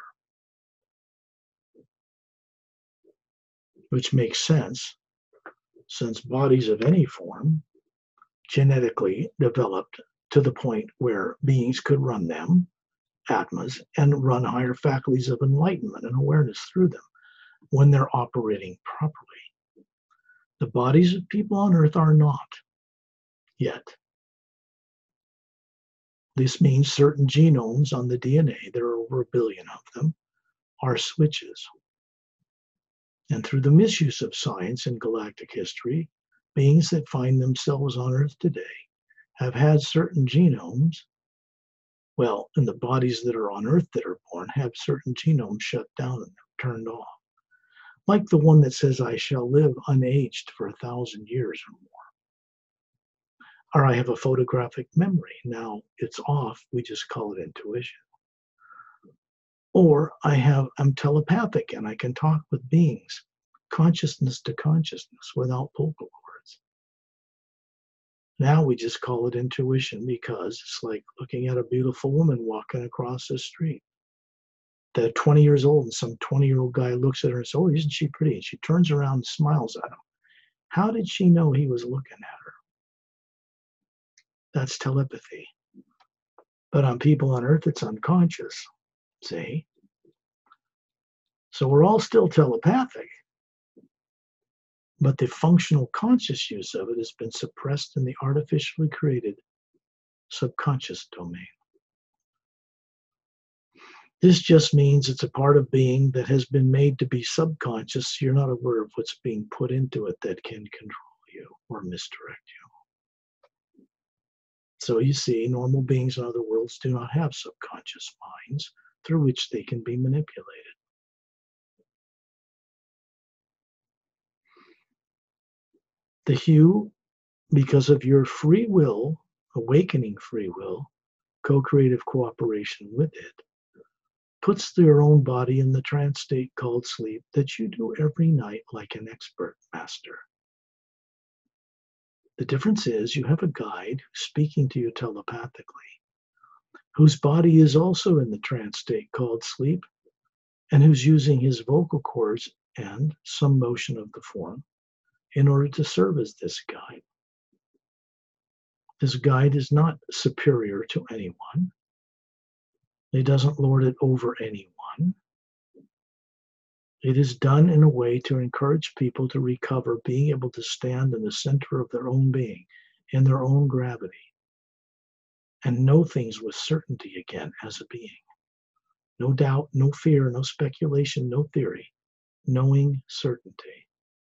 Speaker 2: Which makes sense, since bodies of any form genetically developed to the point where beings could run them, Atmas, and run higher faculties of enlightenment and awareness through them when they're operating properly. The bodies of people on earth are not yet. This means certain genomes on the DNA, there are over 1 billion of them, are switches. And through the misuse of science in galactic history, beings that find themselves on Earth today have had certain genomes, well, in the bodies that are on Earth that are born, have certain genomes shut down and turned off. Like the one that says, I shall live unaged for 1,000 years or more. Or I have a photographic memory. Now it's off, we just call it intuition. Or I'm telepathic and I can talk with beings, consciousness to consciousness without vocal cords. Now we just call it intuition because it's like looking at a beautiful woman walking across the street. They're 20 years old and some 20-year-old guy looks at her and says, oh, isn't she pretty? And she turns around and smiles at him. How did she know he was looking at her? That's telepathy. But on people on Earth, it's unconscious. See? So we're all still telepathic, but the functional conscious use of it has been suppressed in the artificially created subconscious domain. This just means it's a part of being that has been made to be subconscious. So you're not aware of what's being put into it that can control you or misdirect you. So you see, normal beings in other worlds do not have subconscious minds through which they can be manipulated. The hue, because of your free will, awakening free will, co-creative cooperation with it, puts your own body in the trance state called sleep that you do every night like an expert master. The difference is you have a guide speaking to you telepathically, whose body is also in the trance state called sleep, and who's using his vocal cords and some motion of the form in order to serve as this guide. This guide is not superior to anyone. It doesn't lord it over anyone. It is done in a way to encourage people to recover being able to stand in the center of their own being, in their own gravity, and know things with certainty again as a being. No doubt, no fear, no speculation, no theory. Knowing certainty.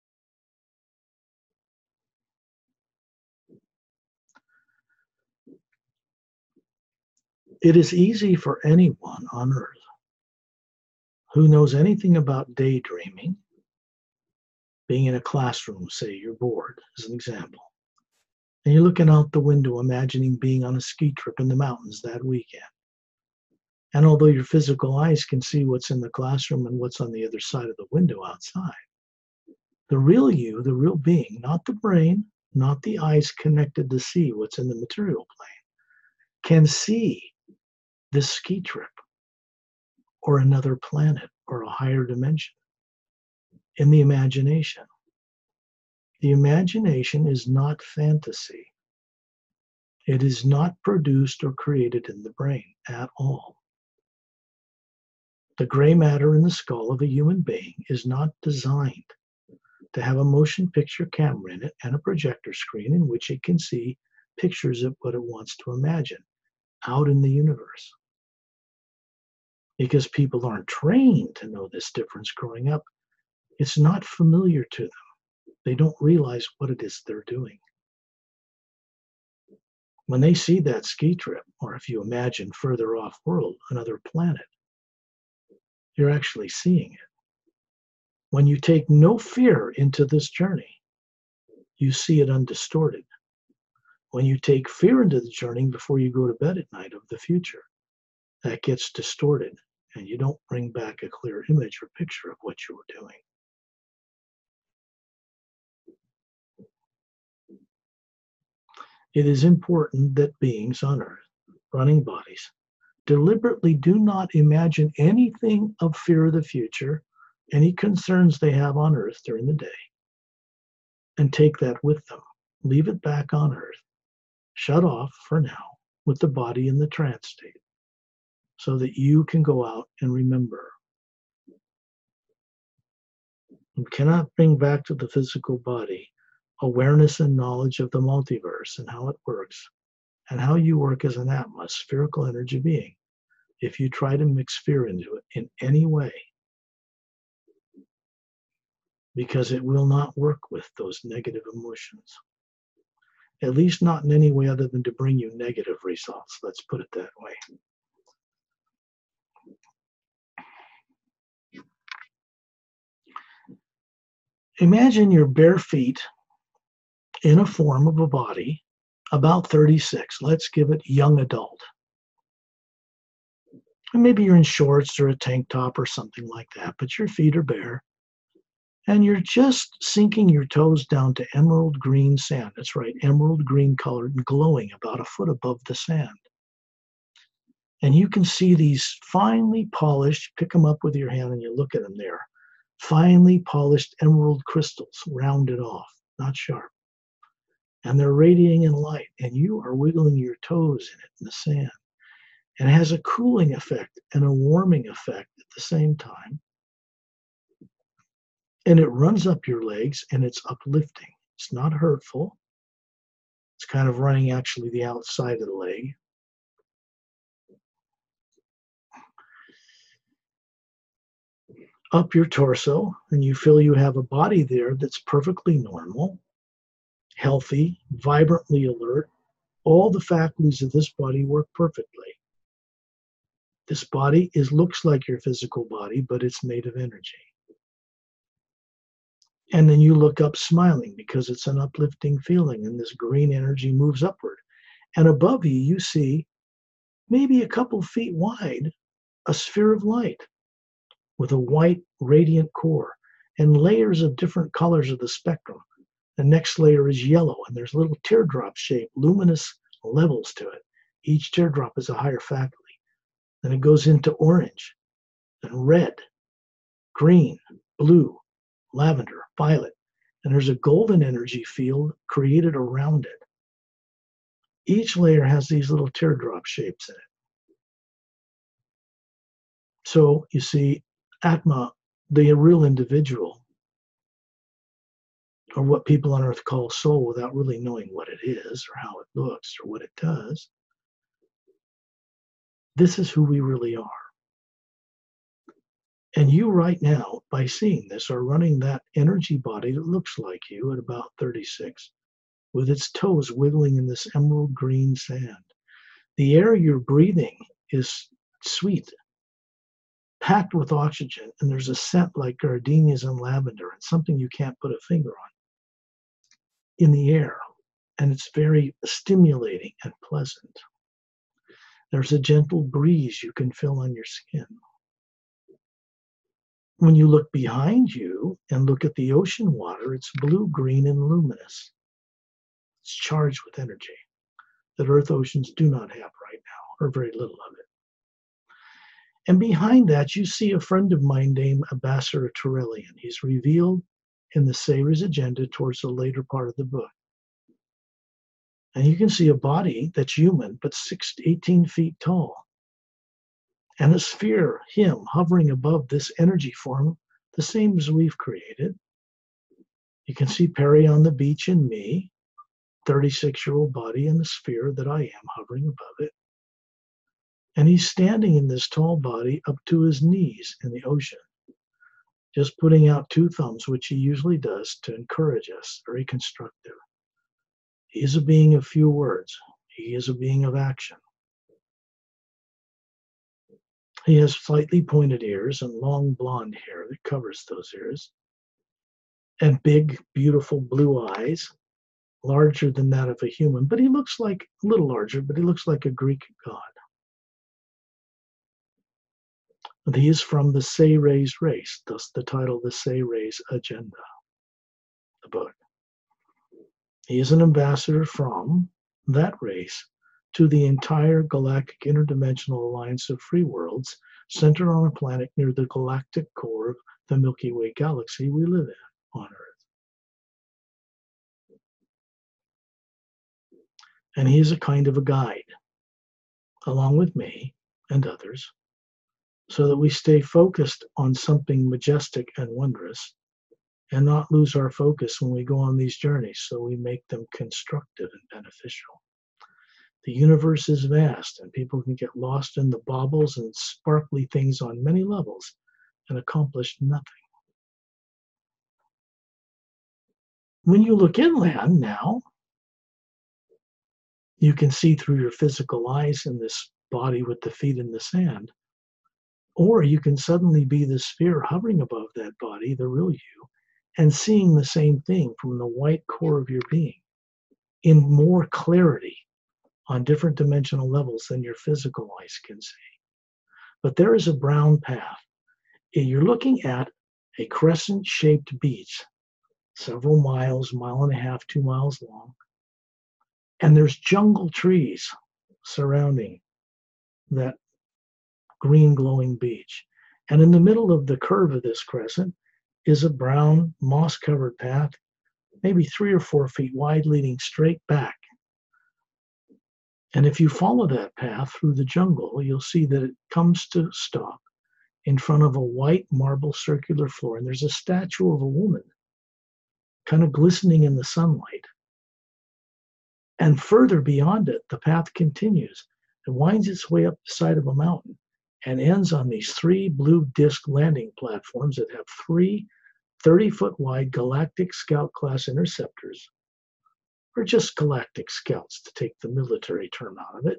Speaker 2: It is easy for anyone on Earth who knows anything about daydreaming, being in a classroom, say you're bored, as an example, and you're looking out the window imagining being on a ski trip in the mountains that weekend. And although your physical eyes can see what's in the classroom and what's on the other side of the window outside, the real you, the real being, not the brain, not the eyes connected to see what's in the material plane, can see this ski trip or another planet or a higher dimension in the imagination. The imagination is not fantasy. It is not produced or created in the brain at all. The gray matter in the skull of a human being is not designed to have a motion picture camera in it and a projector screen in which it can see pictures of what it wants to imagine out in the universe. Because people aren't trained to know this difference growing up, it's not familiar to them. They don't realize what it is they're doing. When they see that ski trip, or if you imagine further off world, another planet, you're actually seeing it. When you take no fear into this journey, you see it undistorted. When you take fear into the journey before you go to bed at night of the future, that gets distorted and you don't bring back a clear image or picture of what you were doing. It is important that beings on Earth, running bodies, deliberately do not imagine anything of fear of the future, any concerns they have on Earth during the day, and take that with them. Leave it back on Earth. Shut off for now with the body in the trance state so that you can go out and remember. You cannot bring back to the physical body awareness and knowledge of the multiverse and how it works and how you work as an Atma, spherical energy being, if you try to mix fear into it in any way, because it will not work with those negative emotions. At least not in any way other than to bring you negative results. Let's put it that way. Imagine your bare feet in a form of a body about 36. Let's give it young adult. And maybe you're in shorts or a tank top or something like that, but your feet are bare. And you're just sinking your toes down to emerald green sand. That's right, emerald green colored and glowing about a foot above the sand. And you can see these finely polished, pick them up with your hand and you look at them there, finely polished emerald crystals, rounded off, not sharp. And they're radiating in light, and you are wiggling your toes in it in the sand. And it has a cooling effect and a warming effect at the same time. And it runs up your legs and it's uplifting. It's not hurtful. It's kind of running actually the outside of the leg. Up your torso, and you feel you have a body there that's perfectly normal, healthy, vibrantly alert. All the faculties of this body work perfectly. This body looks like your physical body, but it's made of energy. And then you look up smiling because it's an uplifting feeling, and this green energy moves upward. And above you, you see maybe a couple feet wide, a sphere of light with a white radiant core and layers of different colors of the spectrum. The next layer is yellow, and there's little teardrop-shaped luminous levels to it. Each teardrop is a higher faculty. Then it goes into orange, then red, green, blue, lavender, violet, and there's a golden energy field created around it. Each layer has these little teardrop shapes in it. So you see, Atma, the real individual, or what people on earth call soul without really knowing what it is or how it looks or what it does, this is who we really are. And you right now, by seeing this, are running that energy body that looks like you at about 36, with its toes wiggling in this emerald green sand. The air you're breathing is sweet, packed with oxygen, and there's a scent like gardenias and lavender, and something you can't put a finger on, in the air. And it's very stimulating and pleasant. There's a gentle breeze you can feel on your skin. When you look behind you and look at the ocean water, it's blue, green, and luminous. It's charged with energy that Earth oceans do not have right now, or very little of it. And behind that, you see a friend of mine named Ambassador Turelian. He's revealed in the Sayres Agenda towards the later part of the book. And you can see a body that's human, but 18 feet tall. And a sphere, him, hovering above this energy form, the same as we've created. You can see Perry on the beach and me, 36-year-old body in the sphere that I am, hovering above it. And he's standing in this tall body up to his knees in the ocean, just putting out 2 thumbs, which he usually does to encourage us, very constructive. He is a being of few words. He is a being of action. He has slightly pointed ears and long blonde hair that covers those ears, and big, beautiful blue eyes, larger than that of a human, but he looks like, a little larger, but he looks like a Greek god. And he is from the Sayres race, thus the title, The Sayres Agenda, the book. He is an ambassador from that race to the entire galactic interdimensional alliance of free worlds centered on a planet near the galactic core of the Milky Way galaxy we live in on Earth. And he is a kind of a guide, along with me and others, so that we stay focused on something majestic and wondrous and not lose our focus when we go on these journeys, so we make them constructive and beneficial. The universe is vast, and people can get lost in the baubles and sparkly things on many levels and accomplish nothing. When you look inland now, you can see through your physical eyes in this body with the feet in the sand, or you can suddenly be the sphere hovering above that body, the real you, and seeing the same thing from the white core of your being in more clarity on different dimensional levels than your physical eyes can see. But there is a brown path. You're looking at a crescent-shaped beach, several miles, 1.5 miles, 2 miles long, and there's jungle trees surrounding that green glowing beach. And in the middle of the curve of this crescent is a brown moss-covered path, maybe 3 or 4 feet wide, leading straight back. And if you follow that path through the jungle, you'll see that it comes to stop in front of a white marble circular floor, and there's a statue of a woman kind of glistening in the sunlight. And further beyond it, the path continues and winds its way up the side of a mountain and ends on these 3 blue disc landing platforms that have 3 30-foot wide Galactic Scout class interceptors, or just Galactic Scouts to take the military term out of it.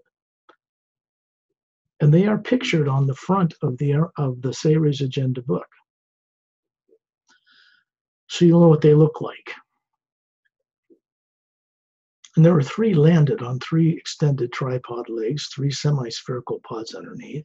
Speaker 2: And they are pictured on the front of the Sayres Agenda book. So you'll know what they look like. And there were 3 landed on 3 extended tripod legs, 3 semi-spherical pods underneath.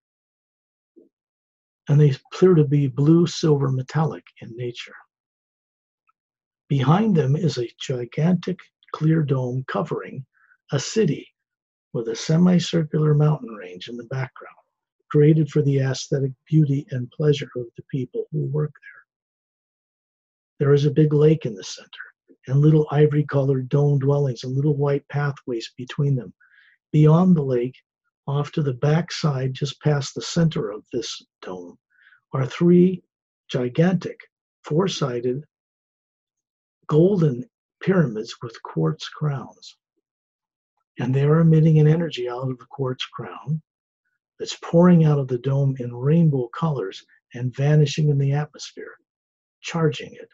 Speaker 2: And they appear to be blue, silver, metallic in nature. Behind them is a gigantic clear dome covering a city with a semicircular mountain range in the background, created for the aesthetic beauty and pleasure of the people who work there. There is a big lake in the center, and little ivory-colored dome dwellings and little white pathways between them. Beyond the lake, off to the back side, just past the center of this dome, are 3 gigantic, 4-sided, golden pyramids with quartz crowns. And they are emitting an energy out of the quartz crown that's pouring out of the dome in rainbow colors and vanishing in the atmosphere, charging it.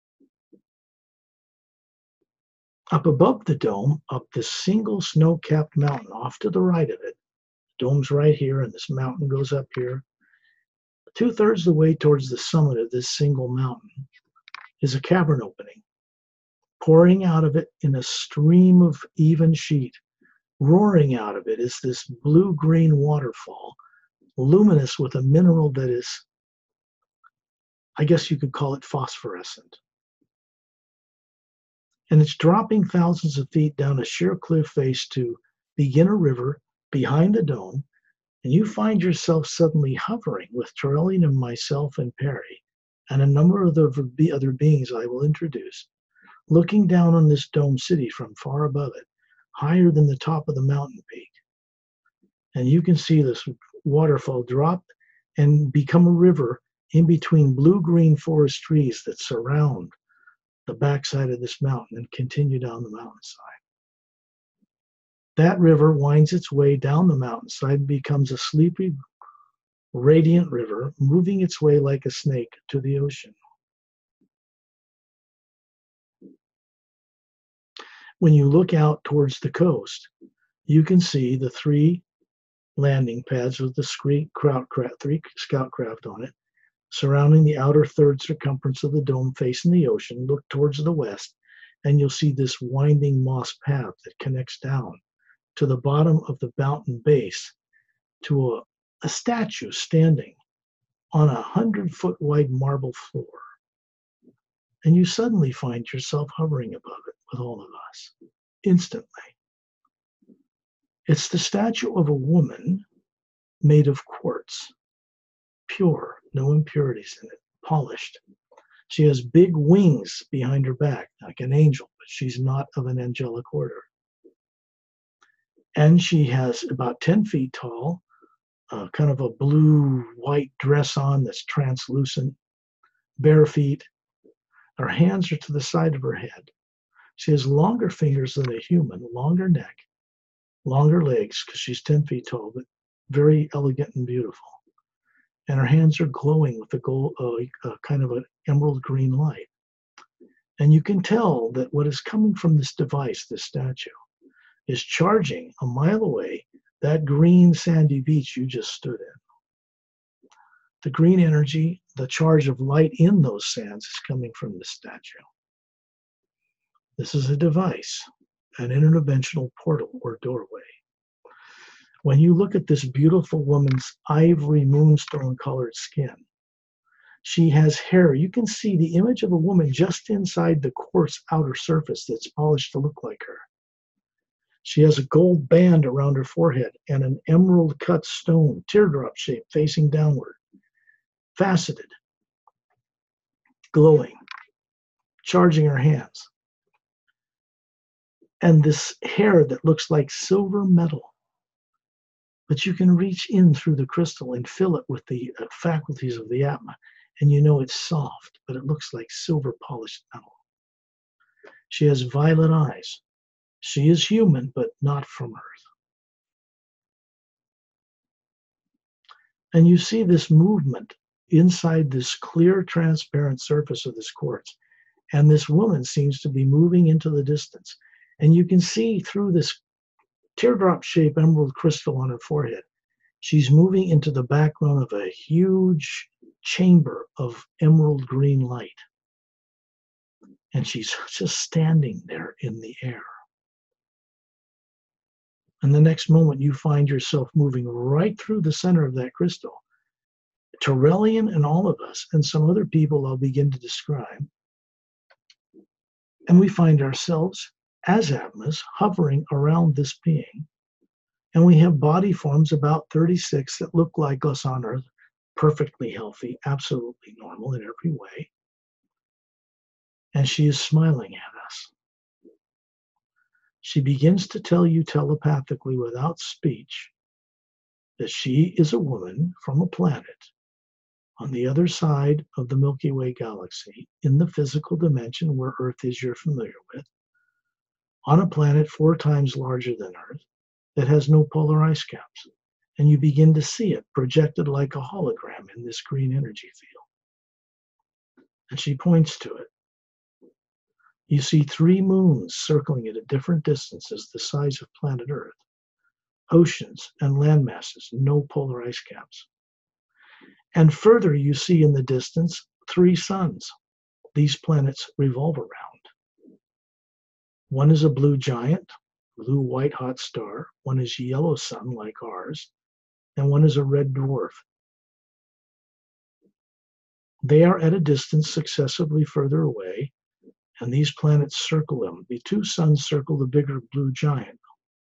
Speaker 2: Up above the dome, up this single snow-capped mountain off to the right of it, the dome's right here and this mountain goes up here. 2/3 of the way towards the summit of this single mountain is a cavern opening. Pouring out of it in a stream of even sheet Roaring out of it is this blue-green waterfall, luminous with a mineral that is, I guess you could call it phosphorescent. And it's dropping thousands of feet down a sheer cliff face to begin a river behind the dome, and you find yourself suddenly hovering with Torellian and myself and Perry, and a number of the other beings I will introduce, looking down on this dome city from far above it, higher than the top of the mountain peak. And you can see this waterfall drop and become a river in between blue-green forest trees that surround the backside of this mountain and continue down the mountainside. That river winds its way down the mountainside and becomes a sleepy, radiant river, moving its way like a snake to the ocean. When you look out towards the coast, you can see the 3 landing pads with the 3 scout craft on it, surrounding the outer third circumference of the dome facing the ocean. Look towards the west, and you'll see this winding moss path that connects down to the bottom of the mountain base to a statue standing on a 100-foot wide marble floor. And you suddenly find yourself hovering above it with all of us, instantly. It's the statue of a woman made of quartz, pure, no impurities in it, polished. She has big wings behind her back, like an angel, but she's not of an angelic order. And she has about 10 feet tall, kind of a blue-white dress on that's translucent, bare feet. Her hands are to the side of her head. She has longer fingers than a human, longer neck, longer legs, because she's 10 feet tall, but very elegant and beautiful. And her hands are glowing with a gold, kind of an emerald green light. And you can tell that what is coming from this device, this statue, is charging a mile away that green sandy beach you just stood in. The green energy, the charge of light in those sands is coming from the statue. This is a device, an interdimensional portal or doorway. When you look at this beautiful woman's ivory moonstone colored skin, she has hair. You can see the image of a woman just inside the quartz outer surface that's polished to look like her. She has a gold band around her forehead and an emerald cut stone, teardrop shape, facing downward, faceted, glowing, charging her hands. And this hair that looks like silver metal, but you can reach in through the crystal and fill it with the faculties of the Atma, and you know it's soft, but it looks like silver polished metal. She has violet eyes. She is human, but not from Earth. And you see this movement inside this clear, transparent surface of this quartz. And this woman seems to be moving into the distance. And you can see through this teardrop-shaped emerald crystal on her forehead, she's moving into the background of a huge chamber of emerald green light. And she's just standing there in the air. And the next moment, you find yourself moving right through the center of that crystal. Torellian and all of us, and some other people I'll begin to describe. And we find ourselves as Atmas hovering around this being. And we have body forms about 36 that look like us on Earth, perfectly healthy, absolutely normal in every way. And she is smiling at us. She begins to tell you telepathically without speech that she is a woman from a planet on the other side of the Milky Way galaxy, in the physical dimension where Earth is you're familiar with, on a planet 4 times larger than Earth that has no polar ice caps. And you begin to see it projected like a hologram in this green energy field. And she points to it. You see 3 moons circling it at different distances the size of planet Earth, oceans and land masses, no polar ice caps. And further, you see in the distance 3 suns these planets revolve around. One is a blue giant, blue white hot star, one is yellow sun like ours, and one is a red dwarf. They are at a distance successively further away, and these planets circle them. The two suns circle the bigger blue giant,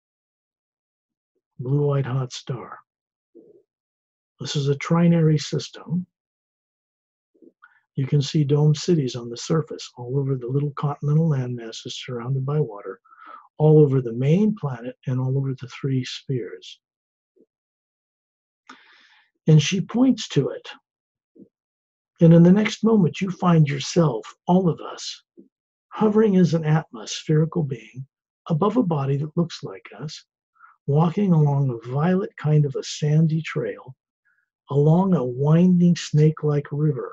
Speaker 2: blue white hot star. This is a trinary system. You can see domed cities on the surface, all over the little continental landmasses surrounded by water, all over the main planet, and all over the three spheres. And she points to it. And in the next moment, you find yourself, all of us, hovering as an atmospherical being above a body that looks like us, walking along a violet kind of a sandy trail, along a winding snake-like river.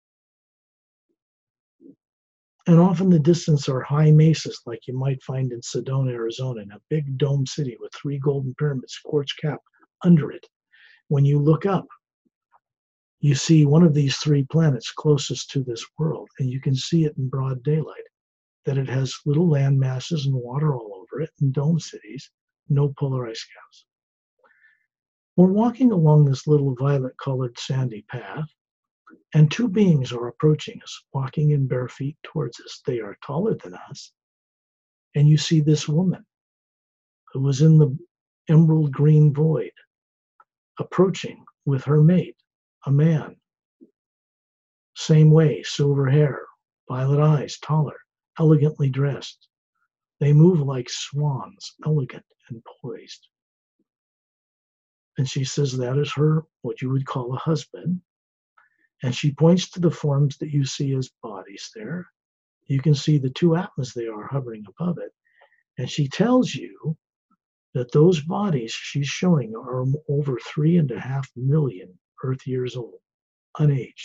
Speaker 2: And off in the distance are high mesas like you might find in Sedona, Arizona, in a big dome city with three golden pyramids, quartz cap under it. When you look up, you see one of these three planets closest to this world, and you can see it in broad daylight, that it has little land masses and water all over it, and dome cities, no polar ice caps. We're walking along this little violet-colored sandy path, and two beings are approaching us, walking in bare feet towards us. They are taller than us, and you see this woman who was in the emerald green void, approaching with her mate, a man. Same way, silver hair, violet eyes, taller, elegantly dressed. They move like swans, elegant and poised. And she says that is her, what you would call a husband. And she points to the forms that you see as bodies there. You can see the two atmas they are hovering above it. And she tells you that those bodies she's showing are over 3.5 million Earth years old, unaged.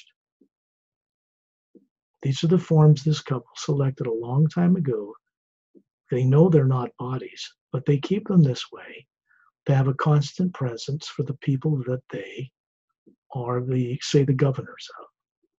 Speaker 2: These are the forms this couple selected a long time ago. They know they're not bodies, but they keep them this way to have a constant presence for the people that they are the governors of.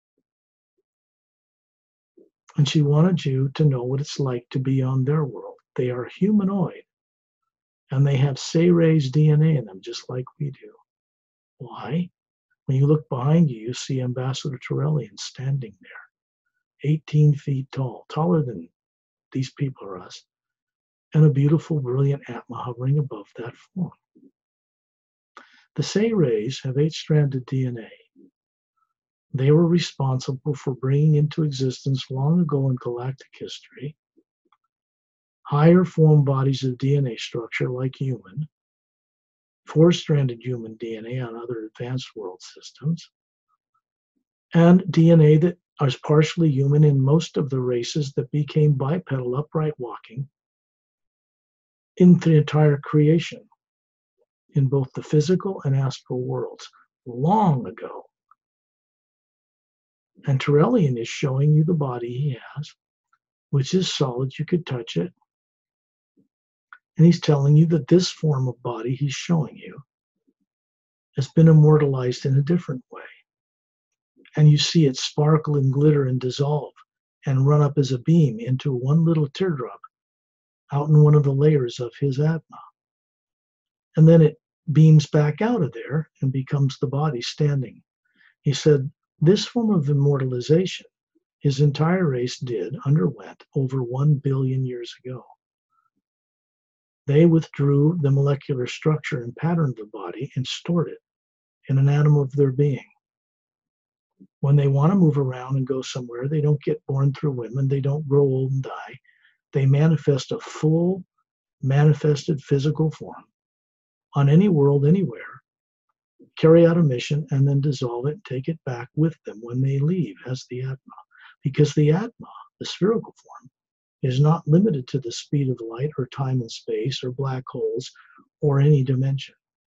Speaker 2: And she wanted you to know what it's like to be on their world. They are humanoid, and they have Sayre's DNA in them, just like we do. Why? When you look behind you, you see Ambassador Turelian standing there, 18 feet tall, taller than these people are us, and a beautiful, brilliant Atma hovering above that form. The Sayres have 8-stranded DNA. They were responsible for bringing into existence long ago in galactic history higher form bodies of DNA structure like human, 4-stranded human DNA on other advanced world systems, and DNA that is partially human in most of the races that became bipedal upright walking in the entire creation, in both the physical and astral worlds, long ago. And Turelian is showing you the body he has, which is solid, you could touch it. And he's telling you that this form of body he's showing you has been immortalized in a different way. And you see it sparkle and glitter and dissolve and run up as a beam into one little teardrop out in one of the layers of his Atma. And then it beams back out of there and becomes the body standing. He said, this form of immortalization, his entire race underwent over 1 billion years ago. They withdrew the molecular structure and pattern of the body and stored it in an atom of their being. When they want to move around and go somewhere, they don't get born through women, they don't grow old and die. They manifest a full, manifested physical form on any world, anywhere, carry out a mission, and then dissolve it and take it back with them when they leave as the Atma. Because the Atma, the spherical form, is not limited to the speed of light or time and space or black holes or any dimension.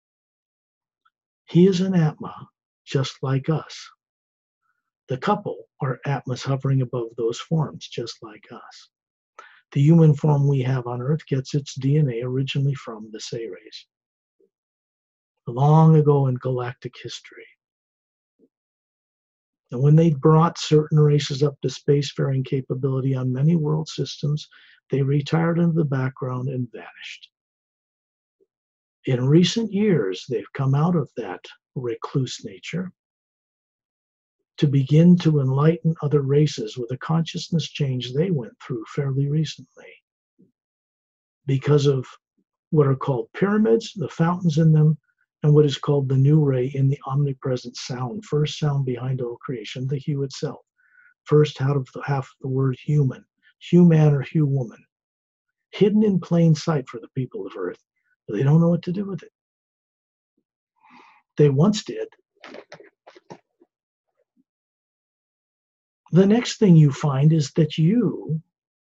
Speaker 2: He is an Atma just like us. The couple are Atmas hovering above those forms just like us. The human form we have on Earth gets its DNA originally from the Sayres, long ago in galactic history. And when they brought certain races up to spacefaring capability on many world systems, they retired into the background and vanished. In recent years, they've come out of that recluse nature to begin to enlighten other races with a consciousness change they went through fairly recently because of what are called pyramids, the fountains in them, and what is called the new ray in the omnipresent sound, first sound behind all creation, the hue itself. First half of the word human, human or hue woman, hidden in plain sight for the people of Earth, but they don't know what to do with it. They once did. The next thing you find is that you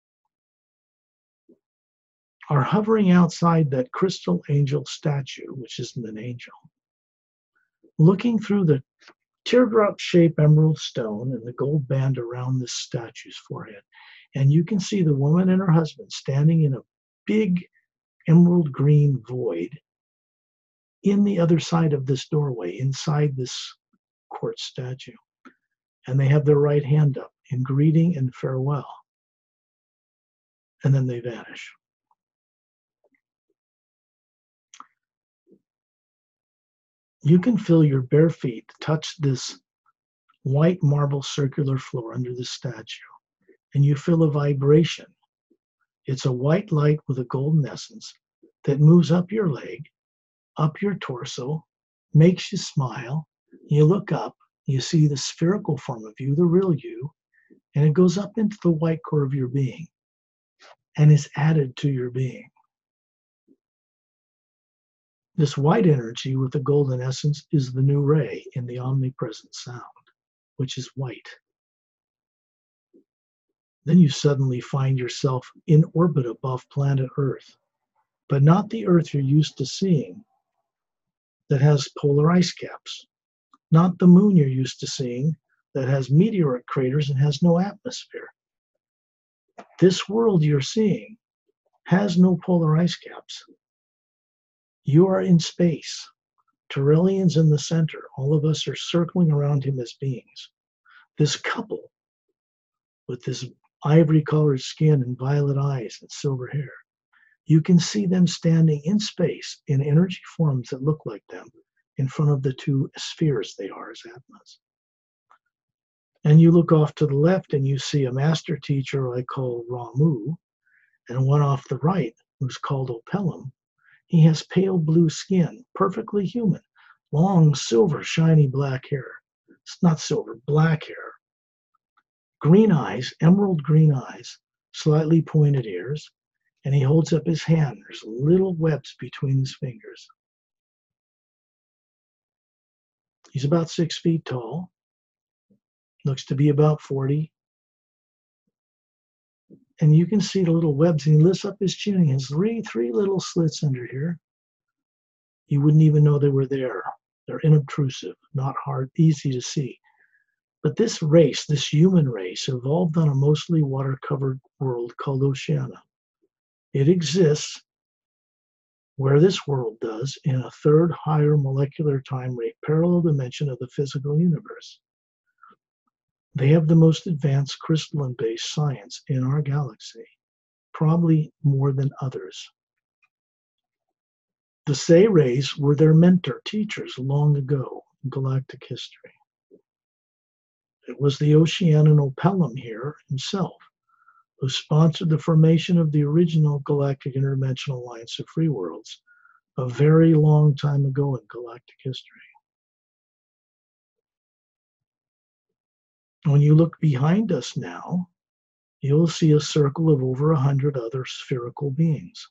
Speaker 2: are hovering outside that crystal angel statue, which isn't an angel, looking through the teardrop-shaped emerald stone and the gold band around this statue's forehead. And you can see the woman and her husband standing in a big emerald green void in the other side of this doorway, inside this quartz statue. And they have their right hand up in greeting and farewell. And then they vanish. You can feel your bare feet touch this white marble circular floor under the statue, and you feel a vibration. It's a white light with a golden essence that moves up your leg, up your torso, makes you smile. You look up, you see the spherical form of you, the real you, and it goes up into the white core of your being and is added to your being. This white energy with the golden essence is the new ray in the omnipresent sound, which is white. Then you suddenly find yourself in orbit above planet Earth, but not the Earth you're used to seeing that has polar ice caps, not the moon you're used to seeing that has meteorite craters and has no atmosphere. This world you're seeing has no polar ice caps. You are in space. Tyrellian's in the center. All of us are circling around him as beings. This couple with this ivory-colored skin and violet eyes and silver hair, you can see them standing in space in energy forms that look like them in front of the two spheres they are as Atmas. And you look off to the left and you see a master teacher I call Ramu, and one off the right who's called Opelum. He has pale blue skin, perfectly human, long silver shiny black hair. It's not silver, black hair. Green eyes, emerald green eyes, slightly pointed ears, and he holds up his hand. There's little webs between his fingers. He's about 6 feet tall, looks to be about 40. And you can see the little webs, and he lifts up his chin. He has three little slits under here. You wouldn't even know they were there. They're inobtrusive, not hard, easy to see. But this race, this human race, evolved on a mostly water-covered world called Oceania. It exists where this world does in a third higher molecular time rate, parallel dimension of the physical universe. They have the most advanced crystalline-based science in our galaxy, probably more than others. The Say rays were their mentor teachers long ago in galactic history. It was the Oceanian Opelum here himself who sponsored the formation of the original Galactic Interdimensional Alliance of Free Worlds a very long time ago in galactic history. When you look behind us now, you'll see a circle of over 100 other spherical beings.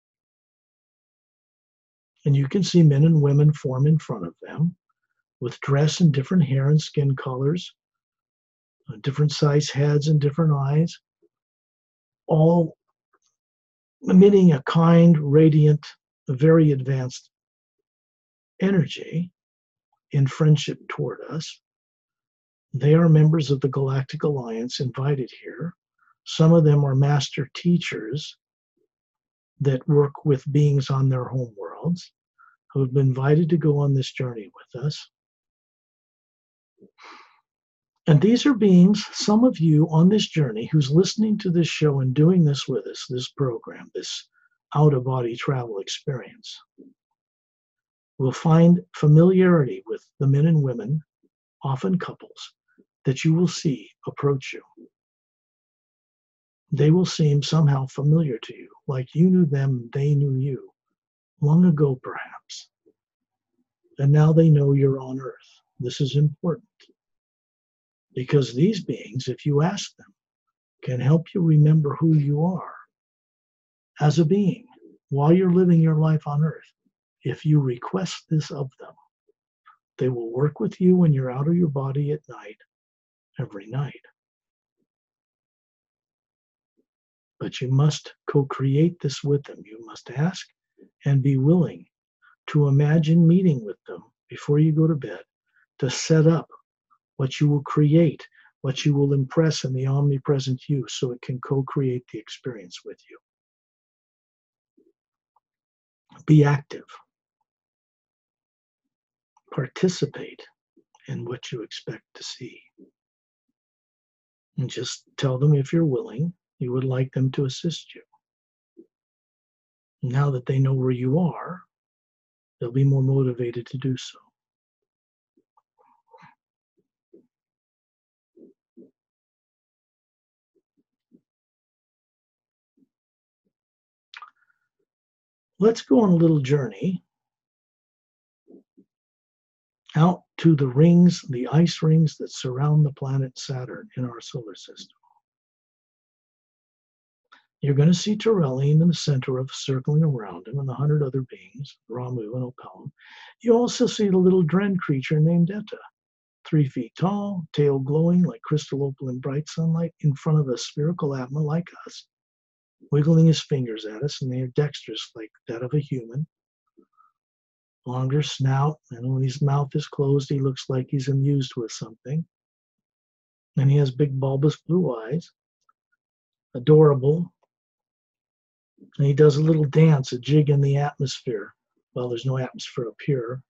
Speaker 2: And you can see men and women form in front of them with dress and different hair and skin colors, different size heads and different eyes, all emitting a kind, radiant, very advanced energy in friendship toward us. They are members of the Galactic Alliance invited here. Some of them are master teachers that work with beings on their home worlds who have been invited to go on this journey with us. And these are beings, some of you on this journey who's listening to this show and doing this with us, this program, this out-of-body travel experience, will find familiarity with the men and women, often couples, that you will see approach you. They will seem somehow familiar to you, like you knew them, they knew you, long ago perhaps. And now they know you're on Earth. This is important. Because these beings, if you ask them, can help you remember who you are as a being while you're living your life on Earth. If you request this of them, they will work with you when you're out of your body at night, every night. But you must co-create this with them. You must ask and be willing to imagine meeting with them before you go to bed, to set up what you will create, what you will impress in the omnipresent you so it can co-create the experience with you. Be active. Participate in what you expect to see. And just tell them if you're willing, you would like them to assist you. Now that they know where you are, they'll be more motivated to do so. Let's go on a little journey out to the rings, the ice rings that surround the planet Saturn in our solar system. You're going to see Torellian in the center of circling around him and the 100 other beings, Ramu and Opelum. You also see the little Dren creature named Etta, 3 feet tall, tail glowing like crystal opal in bright sunlight in front of a spherical Atma like us, wiggling his fingers at us, and they are dexterous like that of a human. Longer snout, and when his mouth is closed, he looks like he's amused with something. And he has big bulbous blue eyes, adorable. And he does a little dance, a jig in the atmosphere. Well, there's no atmosphere up here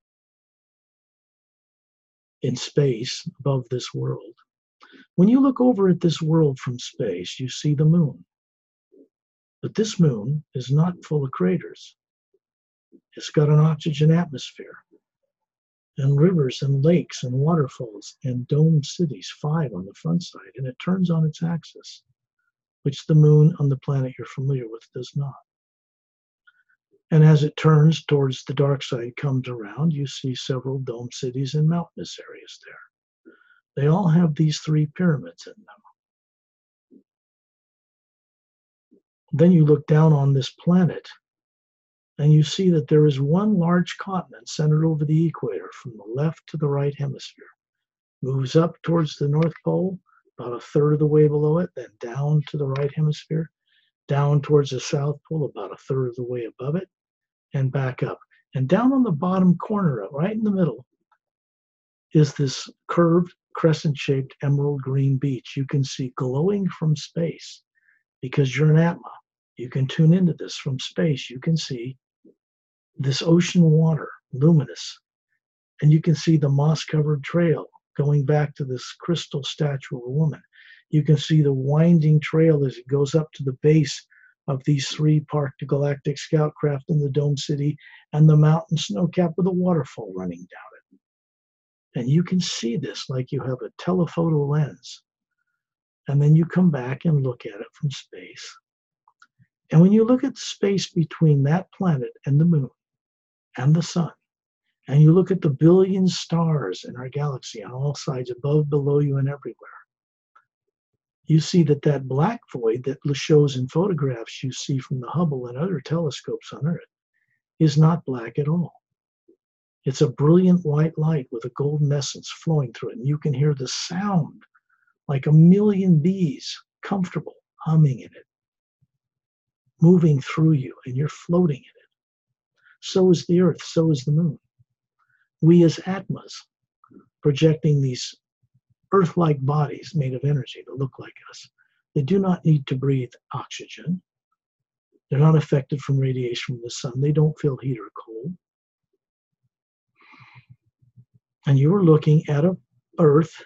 Speaker 2: in space above this world. When you look over at this world from space, you see the moon. But this moon is not full of craters. It's got an oxygen atmosphere and rivers and lakes and waterfalls and domed cities, 5 on the front side, and it turns on its axis, which the moon on the planet you're familiar with does not. And as it turns towards the dark side, comes around, you see several domed cities and mountainous areas there. They all have these 3 pyramids in them. Then you look down on this planet, and you see that there is one large continent centered over the equator from the left to the right hemisphere. Moves up towards the North Pole, about 1/3 of the way below it, then down to the right hemisphere, down towards the South Pole, about 1/3 of the way above it, and back up. And down on the bottom corner, right in the middle, is this curved, crescent-shaped emerald green beach you can see glowing from space. Because you're an Atma, you can tune into this from space. You can see this ocean water, luminous, and you can see the moss-covered trail going back to this crystal statue of a woman. You can see the winding trail as it goes up to the base of these 3 parked galactic scout craft in the dome city and the mountain snow cap with a waterfall running down it. And you can see this like you have a telephoto lens. And then you come back and look at it from space. And when you look at the space between that planet and the moon and the sun, and you look at the billion stars in our galaxy on all sides, above, below you, and everywhere, you see that that black void that shows in photographs you see from the Hubble and other telescopes on Earth is not black at all. It's a brilliant white light with a golden essence flowing through it, and you can hear the sound like 1,000,000 bees, comfortable, humming in it, moving through you, and you're floating in it. So is the Earth, so is the moon. We as Atmas, projecting these Earth-like bodies made of energy that look like us, they do not need to breathe oxygen. They're not affected from radiation from the sun. They don't feel heat or cold. And you are looking at an Earth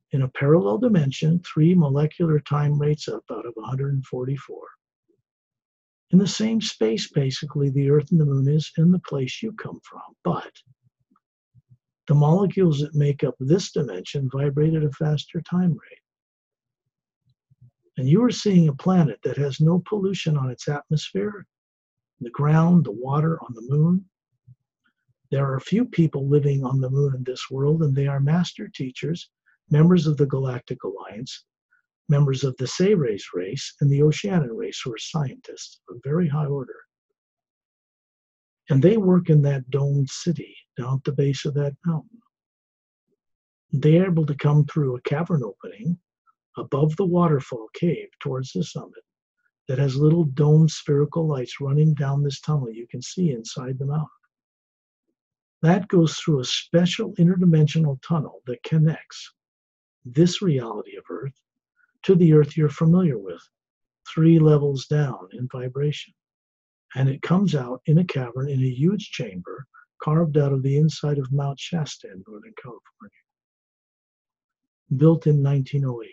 Speaker 2: in a parallel dimension, 3 molecular time rates up out of 144. In the same space, basically, the Earth and the Moon is in the place you come from. But the molecules that make up this dimension vibrate at a faster time rate. And you are seeing a planet that has no pollution on its atmosphere, the ground, the water on the moon. There are a few people living on the moon in this world, and they are master teachers, members of the Galactic Alliance, members of the Ceres race, and the Oceanan race, who are scientists of very high order. And they work in that domed city down at the base of that mountain. They are able to come through a cavern opening above the waterfall cave towards the summit that has little domed spherical lights running down this tunnel you can see inside the mountain. That goes through a special interdimensional tunnel that connects this reality of Earth to the Earth you're familiar with, 3 levels down in vibration. And it comes out in a cavern in a huge chamber carved out of the inside of Mount Shasta in Northern California, built in 1908.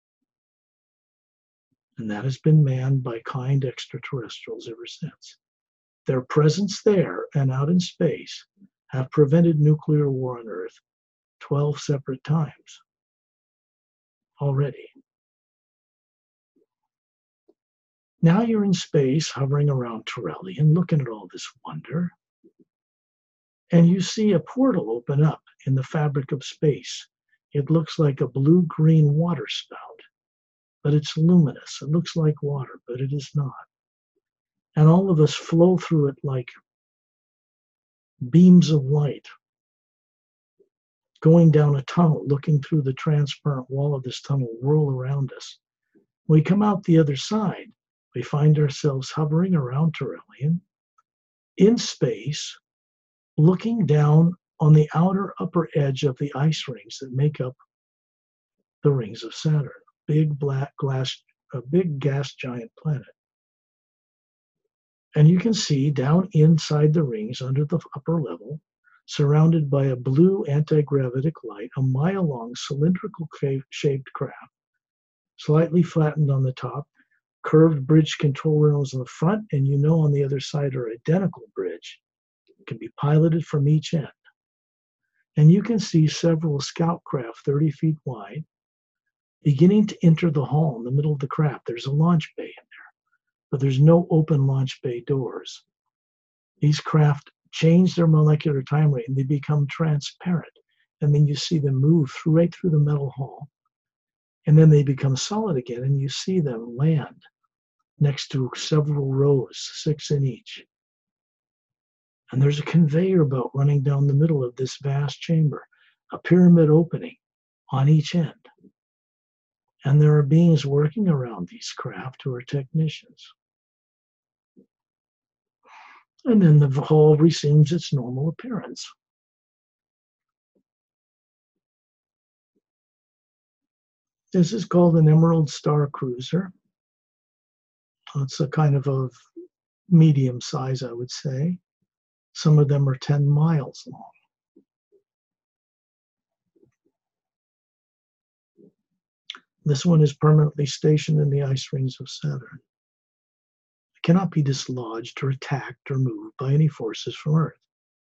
Speaker 2: And that has been manned by kind extraterrestrials ever since. Their presence there and out in space have prevented nuclear war on Earth 12 separate times already. Now you're in space, hovering around Turallion, looking at all this wonder, and you see a portal open up in the fabric of space. It looks like a blue-green water spout, but it's luminous. It looks like water, but it is not. And all of us flow through it like beams of light, going down a tunnel, looking through the transparent wall of this tunnel, whirl around us. When we come out the other side, we find ourselves hovering around Turallion in space, looking down on the outer upper edge of the ice rings that make up the rings of Saturn, big gas giant planet. And you can see down inside the rings under the upper level, surrounded by a blue anti-gravitic light, a mile-long cylindrical shaped craft, slightly flattened on the top, curved bridge control rooms on the front, and you know on the other side are identical bridge. It can be piloted from each end. And you can see several scout craft 30 feet wide beginning to enter the hall in the middle of the craft. There's a launch bay in there, but there's no open launch bay doors. These craft change their molecular time rate and they become transparent. And then you see them move right through the metal hall. And then they become solid again, and you see them land next to several rows, 6 in each. And there's a conveyor belt running down the middle of this vast chamber, a pyramid opening on each end. And there are beings working around these craft who are technicians. And then the hall resumes its normal appearance. This is called an Emerald Star Cruiser. It's a kind of a medium size, I would say. Some of them are 10 miles long. This one is permanently stationed in the ice rings of Saturn. It cannot be dislodged or attacked or moved by any forces from Earth.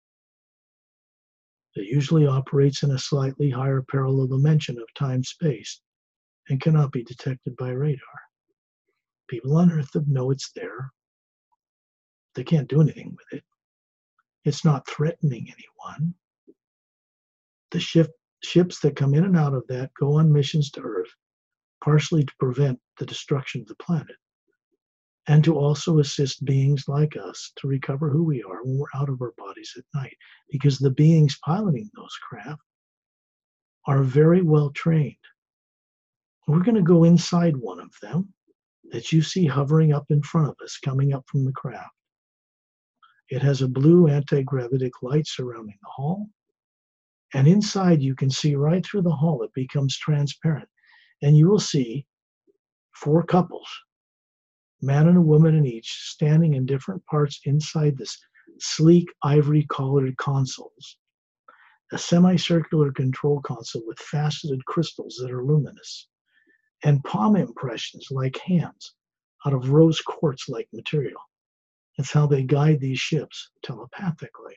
Speaker 2: It usually operates in a slightly higher parallel dimension of time-space and cannot be detected by radar. People on Earth know it's there. They can't do anything with it. It's not threatening anyone. The ships that come in and out of that go on missions to Earth, partially to prevent the destruction of the planet, and to also assist beings like us to recover who we are when we're out of our bodies at night, because the beings piloting those craft are very well trained. We're going to go inside one of them that you see hovering up in front of us, coming up from the craft. It has a blue anti-gravitic light surrounding the hall, and inside you can see right through the hall. It becomes transparent, and you will see 4 couples, man and a woman in each, standing in different parts inside this sleek ivory-colored consoles. a semicircular control console with faceted crystals that are luminous, and palm impressions like hands out of rose quartz-like material. That's how they guide these ships telepathically.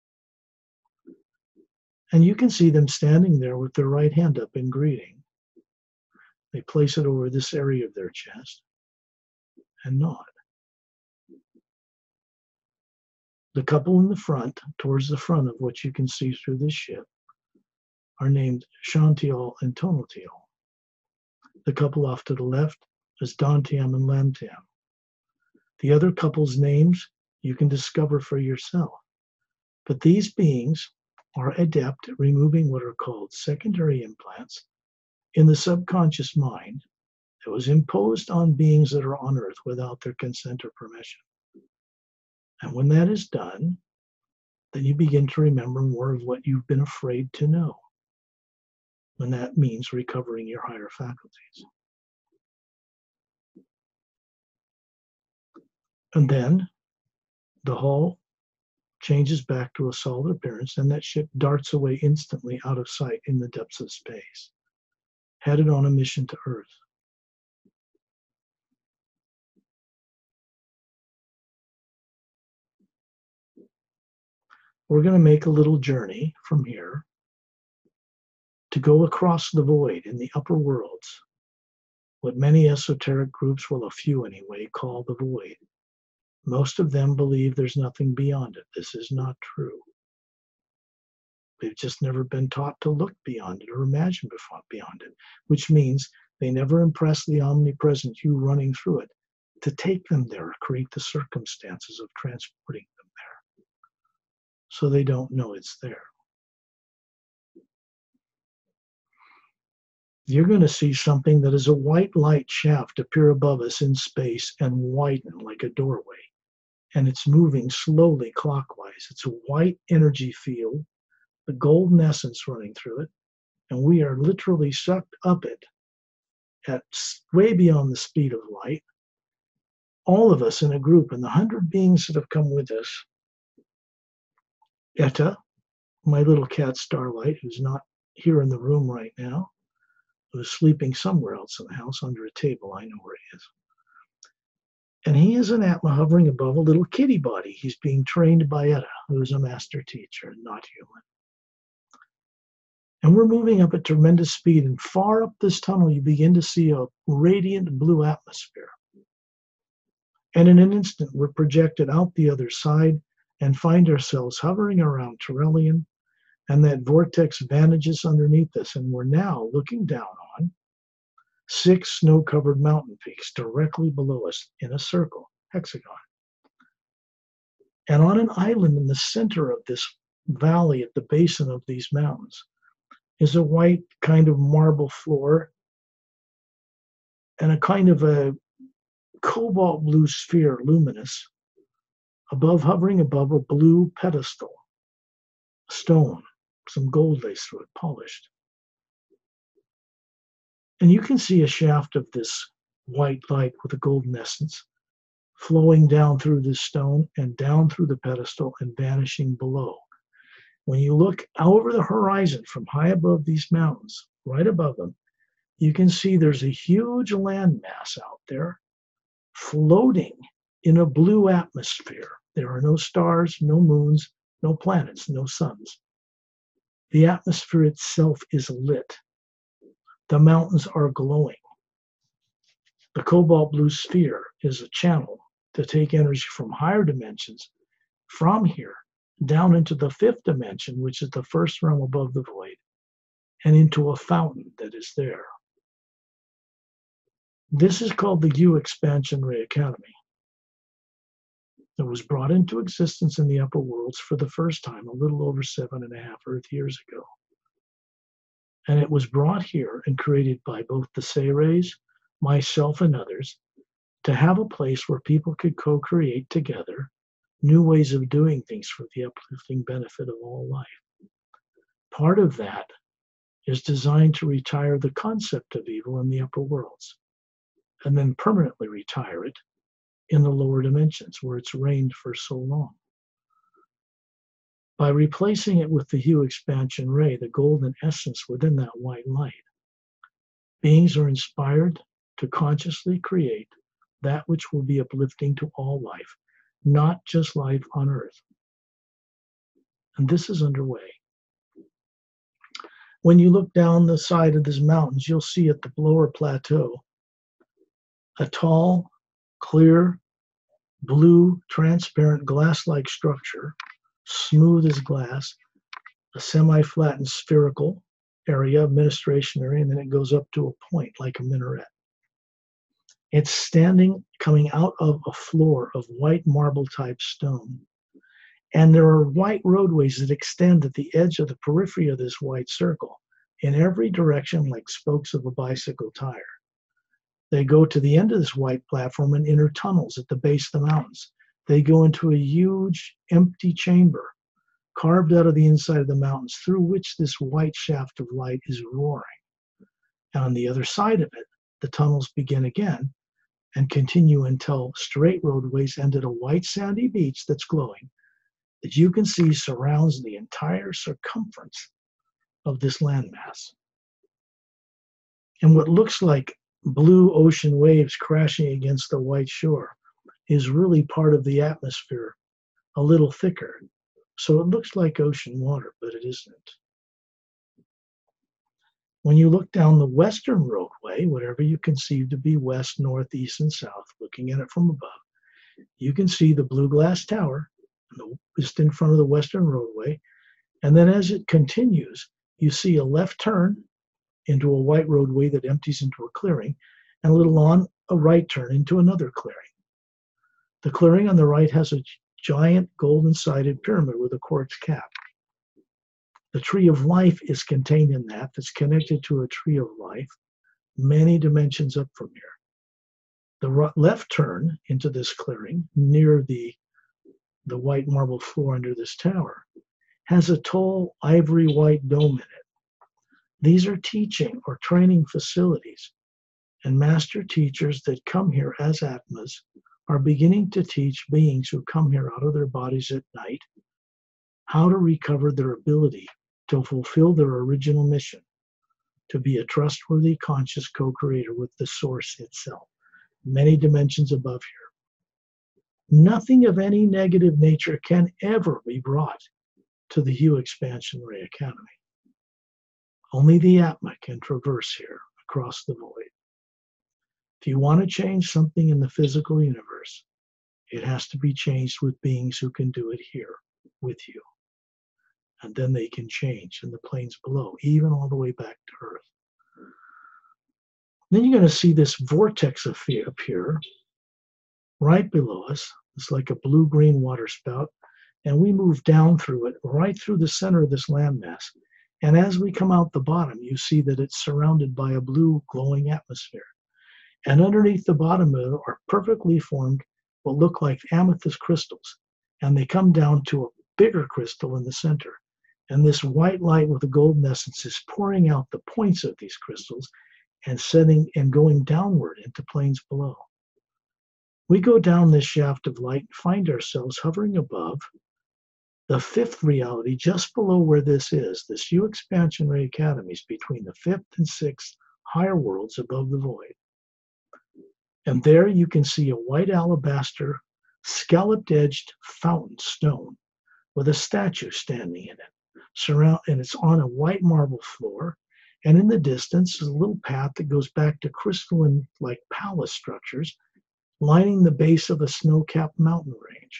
Speaker 2: And you can see them standing there with their right hand up in greeting. They place it over this area of their chest and nod. The couple in the front, towards the front of what you can see through this ship, are named Shantiel and Tonatiel. The couple off to the left is Dantiam and Lamtiam. The other couple's names you can discover for yourself. But these beings are adept at removing what are called secondary implants in the subconscious mind that was imposed on beings that are on Earth without their consent or permission. And when that is done, then you begin to remember more of what you've been afraid to know. And that means recovering your higher faculties. And then the hull changes back to a solid appearance, and that ship darts away instantly out of sight in the depths of space, headed on a mission to Earth. We're going to make a little journey from here to go across the void in the upper worlds, what many esoteric groups, well, a few anyway, call the void. Most of them believe there's nothing beyond it. This is not true. They've just never been taught to look beyond it or imagine beyond it, which means they never impress the omnipresent you running through it to take them there or create the circumstances of transporting them there. So they don't know it's there. You're going to see something that is a white light shaft appear above us in space and widen like a doorway. And it's moving slowly clockwise. It's a white energy field, the golden essence running through it, and we are literally sucked up it at way beyond the speed of light. All of us in a group, and the 100 beings that have come with us. Etta, my little cat Starlight, who's not here in the room right now, who's sleeping somewhere else in the house under a table. I know where he is. And he is an Atma hovering above a little kitty body. He's being trained by Etta, who is a master teacher, not human. And we're moving up at tremendous speed, and far up this tunnel, you begin to see a radiant blue atmosphere. And in an instant, we're projected out the other side and find ourselves hovering around Turelian, and that vortex vanishes underneath us, and we're now looking down on 6 snow-covered mountain peaks directly below us in a circle, hexagon. And on an island in the center of this valley at the basin of these mountains is a white kind of marble floor and a kind of a cobalt blue sphere, luminous, hovering above a blue pedestal, stone, some gold lace through it, polished. And you can see a shaft of this white light with a golden essence flowing down through this stone and down through the pedestal and vanishing below. When you look over the horizon from high above these mountains, right above them, you can see there's a huge landmass out there floating in a blue atmosphere. There are no stars, no moons, no planets, no suns. The atmosphere itself is lit. The mountains are glowing. The cobalt blue sphere is a channel to take energy from higher dimensions from here down into the 5th dimension, which is the first realm above the void, and into a fountain that is there. This is called the U Expansion Ray Academy. It was brought into existence in the upper worlds for the first time a little over 7.5 Earth years ago. And it was brought here and created by both the Serays, myself, and others to have a place where people could co-create together new ways of doing things for the uplifting benefit of all life. Part of that is designed to retire the concept of evil in the upper worlds and then permanently retire it in the lower dimensions where it's reigned for so long. By replacing it with the hue expansion ray, the golden essence within that white light, beings are inspired to consciously create that which will be uplifting to all life, not just life on Earth. And this is underway. When you look down the side of these mountains, you'll see at the lower plateau a tall, clear, blue, transparent, glass-like structure, smooth as glass, a semi-flattened spherical area, administration area, and then it goes up to a point like a minaret. It's standing, coming out of a floor of white marble-type stone. And there are white roadways that extend at the edge of the periphery of this white circle in every direction like spokes of a bicycle tire. They go to the end of this white platform and enter tunnels at the base of the mountains. They go into a huge empty chamber carved out of the inside of the mountains through which this white shaft of light is roaring. And on the other side of it, the tunnels begin again and continue until straight roadways end at a white sandy beach that's glowing that you can see surrounds the entire circumference of this landmass. And what looks like blue ocean waves crashing against the white shore is really part of the atmosphere, a little thicker. So it looks like ocean water, but it isn't. When you look down the western roadway, whatever you conceive to be west, north, east, and south, looking at it from above, you can see the blue glass tower just in front of the western roadway. And then as it continues, you see a left turn into a white roadway that empties into a clearing, and a little on a right turn into another clearing. The clearing on the right has a giant golden-sided pyramid with a quartz cap. The tree of life is contained in that, that's connected to a tree of life many dimensions up from here. The left turn into this clearing near the white marble floor under this tower has a tall ivory white dome in it. These are teaching or training facilities, and master teachers that come here as Atmas are beginning to teach beings who come here out of their bodies at night how to recover their ability to fulfill their original mission, to be a trustworthy, conscious co-creator with the source itself, many dimensions above here. Nothing of any negative nature can ever be brought to the Hue Expansion Ray Academy. Only the Atma can traverse here across the void. If you want to change something in the physical universe, it has to be changed with beings who can do it here with you. And then they can change in the planes below, even all the way back to Earth. Then you're going to see this vortex appear right below us. It's like a blue-green water spout. And we move down through it, right through the center of this landmass. And as we come out the bottom, you see that it's surrounded by a blue glowing atmosphere. And underneath the bottom of it are perfectly formed what look like amethyst crystals. And they come down to a bigger crystal in the center. And this white light with a golden essence is pouring out the points of these crystals and setting and going downward into planes below. We go down this shaft of light and find ourselves hovering above the fifth reality, just below where this is. This Hue Expansion Ray Academy is between the fifth and sixth higher worlds above the void. And there you can see a white alabaster, scalloped-edged fountain stone with a statue standing in it. And it's on a white marble floor. And in the distance is a little path that goes back to crystalline-like palace structures lining the base of a snow-capped mountain range.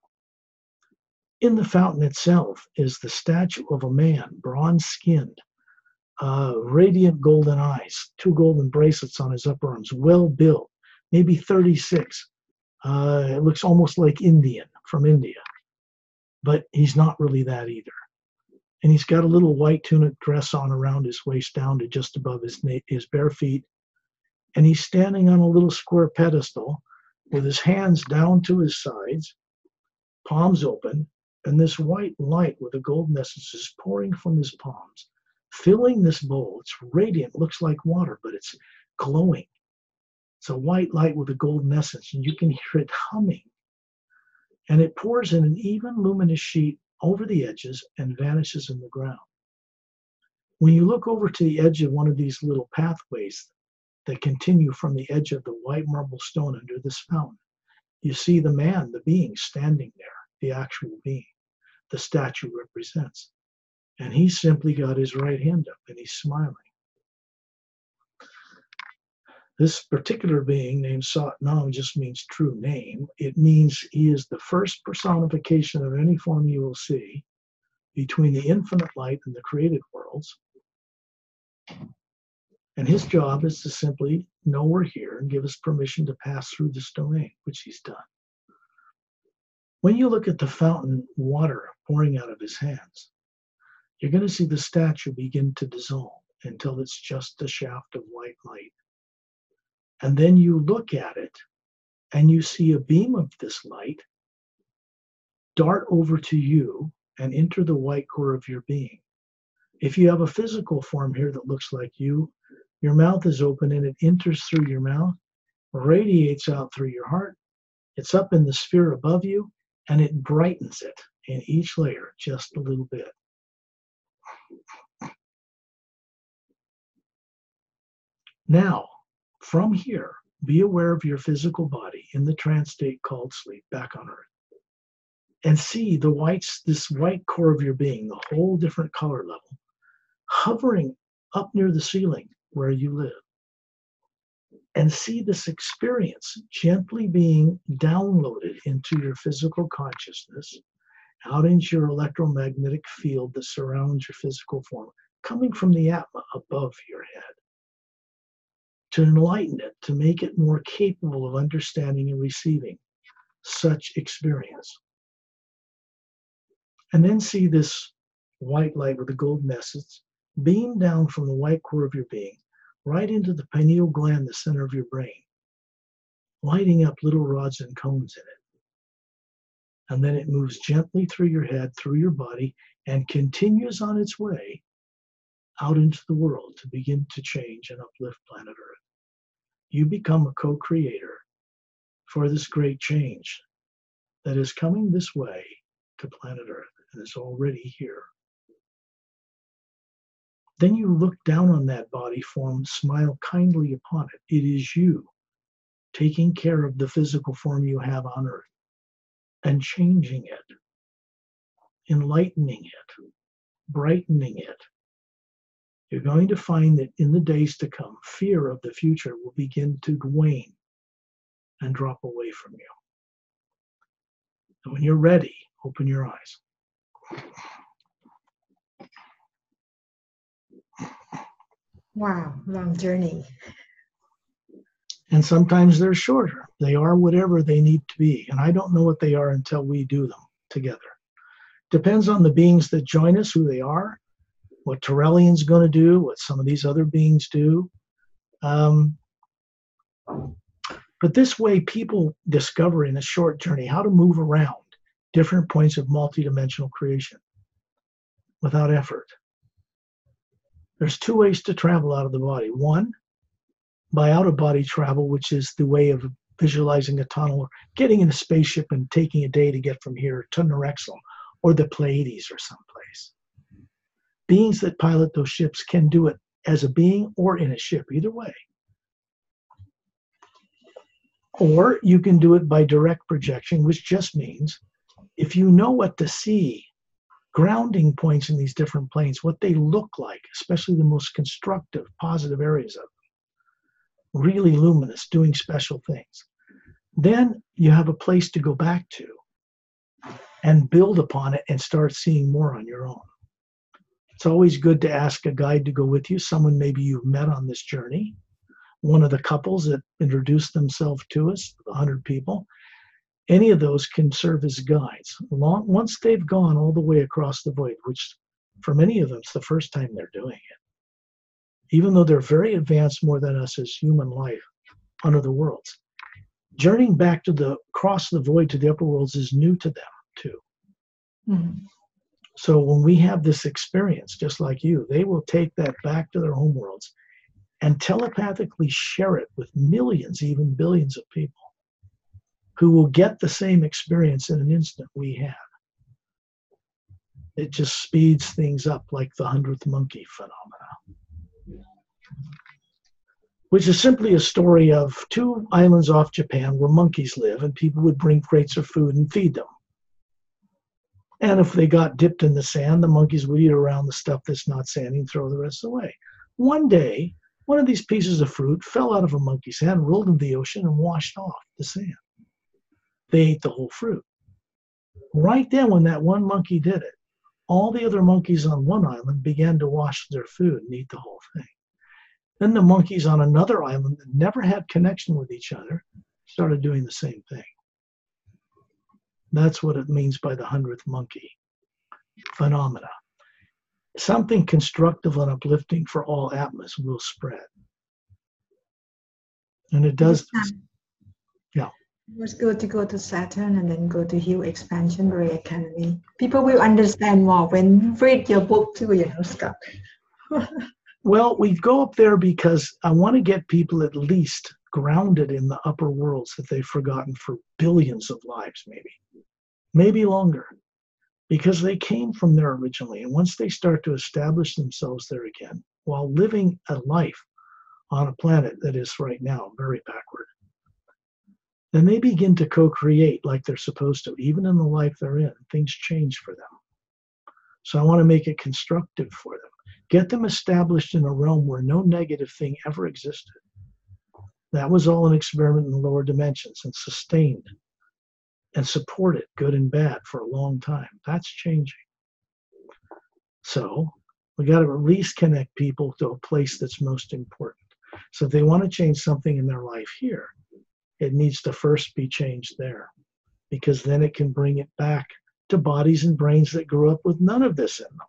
Speaker 2: In the fountain itself is the statue of a man, bronze-skinned, radiant golden eyes, 2 golden bracelets on his upper arms, well-built, maybe 36. It looks almost like Indian, from India. But he's not really that either. And he's got a little white tunic dress on around his waist down to just above his bare feet. And he's standing on a little square pedestal with his hands down to his sides, palms open, and this white light with a golden essence is pouring from his palms, filling this bowl. It's radiant, looks like water, but it's glowing. It's a white light with a golden essence, and you can hear it humming. And it pours in an even luminous sheet over the edges and vanishes in the ground. When you look over to the edge of one of these little pathways that continue from the edge of the white marble stone under this fountain, you see the man, the being standing there, the actual being the statue represents. And he simply got his right hand up and he's smiling. This particular being named Sat Nam just means true name. It means he is the first personification of any form you will see between the infinite light and the created worlds. And his job is to simply know we're here and give us permission to pass through this domain, which he's done. When you look at the fountain water pouring out of his hands, you're going to see the statue begin to dissolve until it's just a shaft of white light. And then you look at it and you see a beam of this light dart over to you and enter the white core of your being. If you have a physical form here that looks like you, your mouth is open and it enters through your mouth, radiates out through your heart, it's up in the sphere above you, and it brightens it in each layer just a little bit. Now, from here, be aware of your physical body in the trance state called sleep back on earth. And see this white core of your being, the whole different color level, hovering up near the ceiling where you live. And see this experience gently being downloaded into your physical consciousness, out into your electromagnetic field that surrounds your physical form, coming from the Atma above your head. To enlighten it, to make it more capable of understanding and receiving such experience. And then see this white light with the golden essence beam down from the white core of your being right into the pineal gland, the center of your brain, lighting up little rods and cones in it. And then it moves gently through your head, through your body, and continues on its way out into the world to begin to change and uplift planet Earth. You become a co-creator for this great change that is coming this way to planet Earth and is already here. Then you look down on that body form, smile kindly upon it. It is you taking care of the physical form you have on Earth and changing it, enlightening it, brightening it. You're going to find that in the days to come, fear of the future will begin to wane and drop away from you. And when you're ready, open your eyes.
Speaker 3: Wow, long journey.
Speaker 2: And sometimes they're shorter. They are whatever they need to be. And I don't know what they are until we do them together. Depends on the beings that join us, who they are, what Torellian's going to do, what some of these other beings do. But this way, people discover in a short journey how to move around different points of multidimensional creation without effort. There's two ways to travel out of the body. One, by out-of-body travel, which is the way of visualizing a tunnel or getting in a spaceship and taking a day to get from here to Norexel or the Pleiades or someplace. Beings that pilot those ships can do it as a being or in a ship, either way. Or you can do it by direct projection, which just means if you know what to see, grounding points in these different planes, what they look like, especially the most constructive, positive areas of them, really luminous, doing special things, then you have a place to go back to and build upon it and start seeing more on your own. It's always good to ask a guide to go with you, someone maybe you've met on this journey, one of the couples that introduced themselves to us, 100 people. Any of those can serve as guides. Once they've gone all the way across the void, which for many of them it's the first time they're doing it, even though they're very advanced more than us as human life under the worlds. Journeying back to across the void to the upper worlds is new to them too. Mm-hmm. So when we have this experience, just like you, they will take that back to their home worlds and telepathically share it with millions, even billions of people who will get the same experience in an instant we have. It just speeds things up, like the 100th monkey phenomena, which is simply a story of 2 islands off Japan where monkeys live, and people would bring crates of food and feed them. And if they got dipped in the sand, the monkeys would eat around the stuff that's not sandy and throw the rest away. One day, one of these pieces of fruit fell out of a monkey's hand, rolled into the ocean, and washed off the sand. They ate the whole fruit. Right then, when that one monkey did it, all the other monkeys on one island began to wash their food and eat the whole thing. Then the monkeys on another island that never had connection with each other started doing the same thing. That's what it means by the 100th monkey phenomena. Something constructive and uplifting for all Atmas will spread. And it does. Yeah.
Speaker 3: It was good to go to Saturn and then go to Hill Expansion Ray Academy. People will understand more when read your book too, Scott.
Speaker 2: Well, we go up there because I want to get people at least grounded in the upper worlds that they've forgotten for billions of lives, maybe longer, because they came from there originally. And once they start to establish themselves there again, while living a life on a planet that is right now very backward, then they begin to co-create like they're supposed to, even in the life they're in. Things change for them. So I want to make it constructive for them. Get them established in a realm where no negative thing ever existed. That was all an experiment in the lower dimensions and sustained and supported good and bad for a long time. That's changing. So we got to at least connect people to a place that's most important. So if they want to change something in their life here, it needs to first be changed there, because then it can bring it back to bodies and brains that grew up with none of this in them.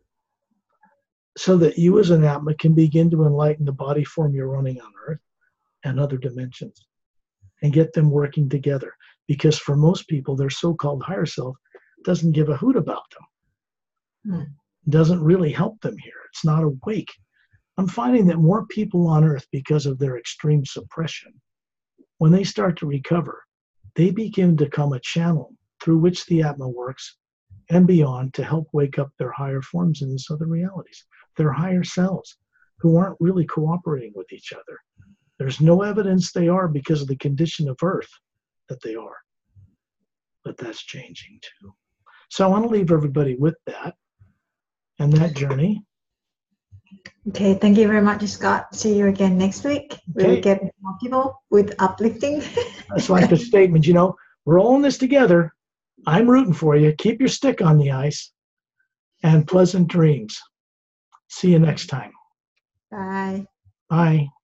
Speaker 2: So that you as an Atma can begin to enlighten the body form you're running on Earth and other dimensions and get them working together. Because for most people, their so-called higher self doesn't give a hoot about them. Doesn't really help them here. It's not awake. I'm finding that more people on Earth, because of their extreme suppression, when they start to recover, they begin to become a channel through which the Atma works and beyond to help wake up their higher forms in these other realities, their higher selves, who aren't really cooperating with each other. There's no evidence they are because of the condition of Earth that they are. But that's changing too. So I want to leave everybody with that and that journey.
Speaker 3: Okay, thank you very much, Scott. See you again next week.
Speaker 2: Okay.
Speaker 3: We'll get more people with uplifting.
Speaker 2: That's like a statement, we're all in this together. I'm rooting for you. Keep your stick on the ice and pleasant dreams. See you next time.
Speaker 3: Bye.
Speaker 2: Bye.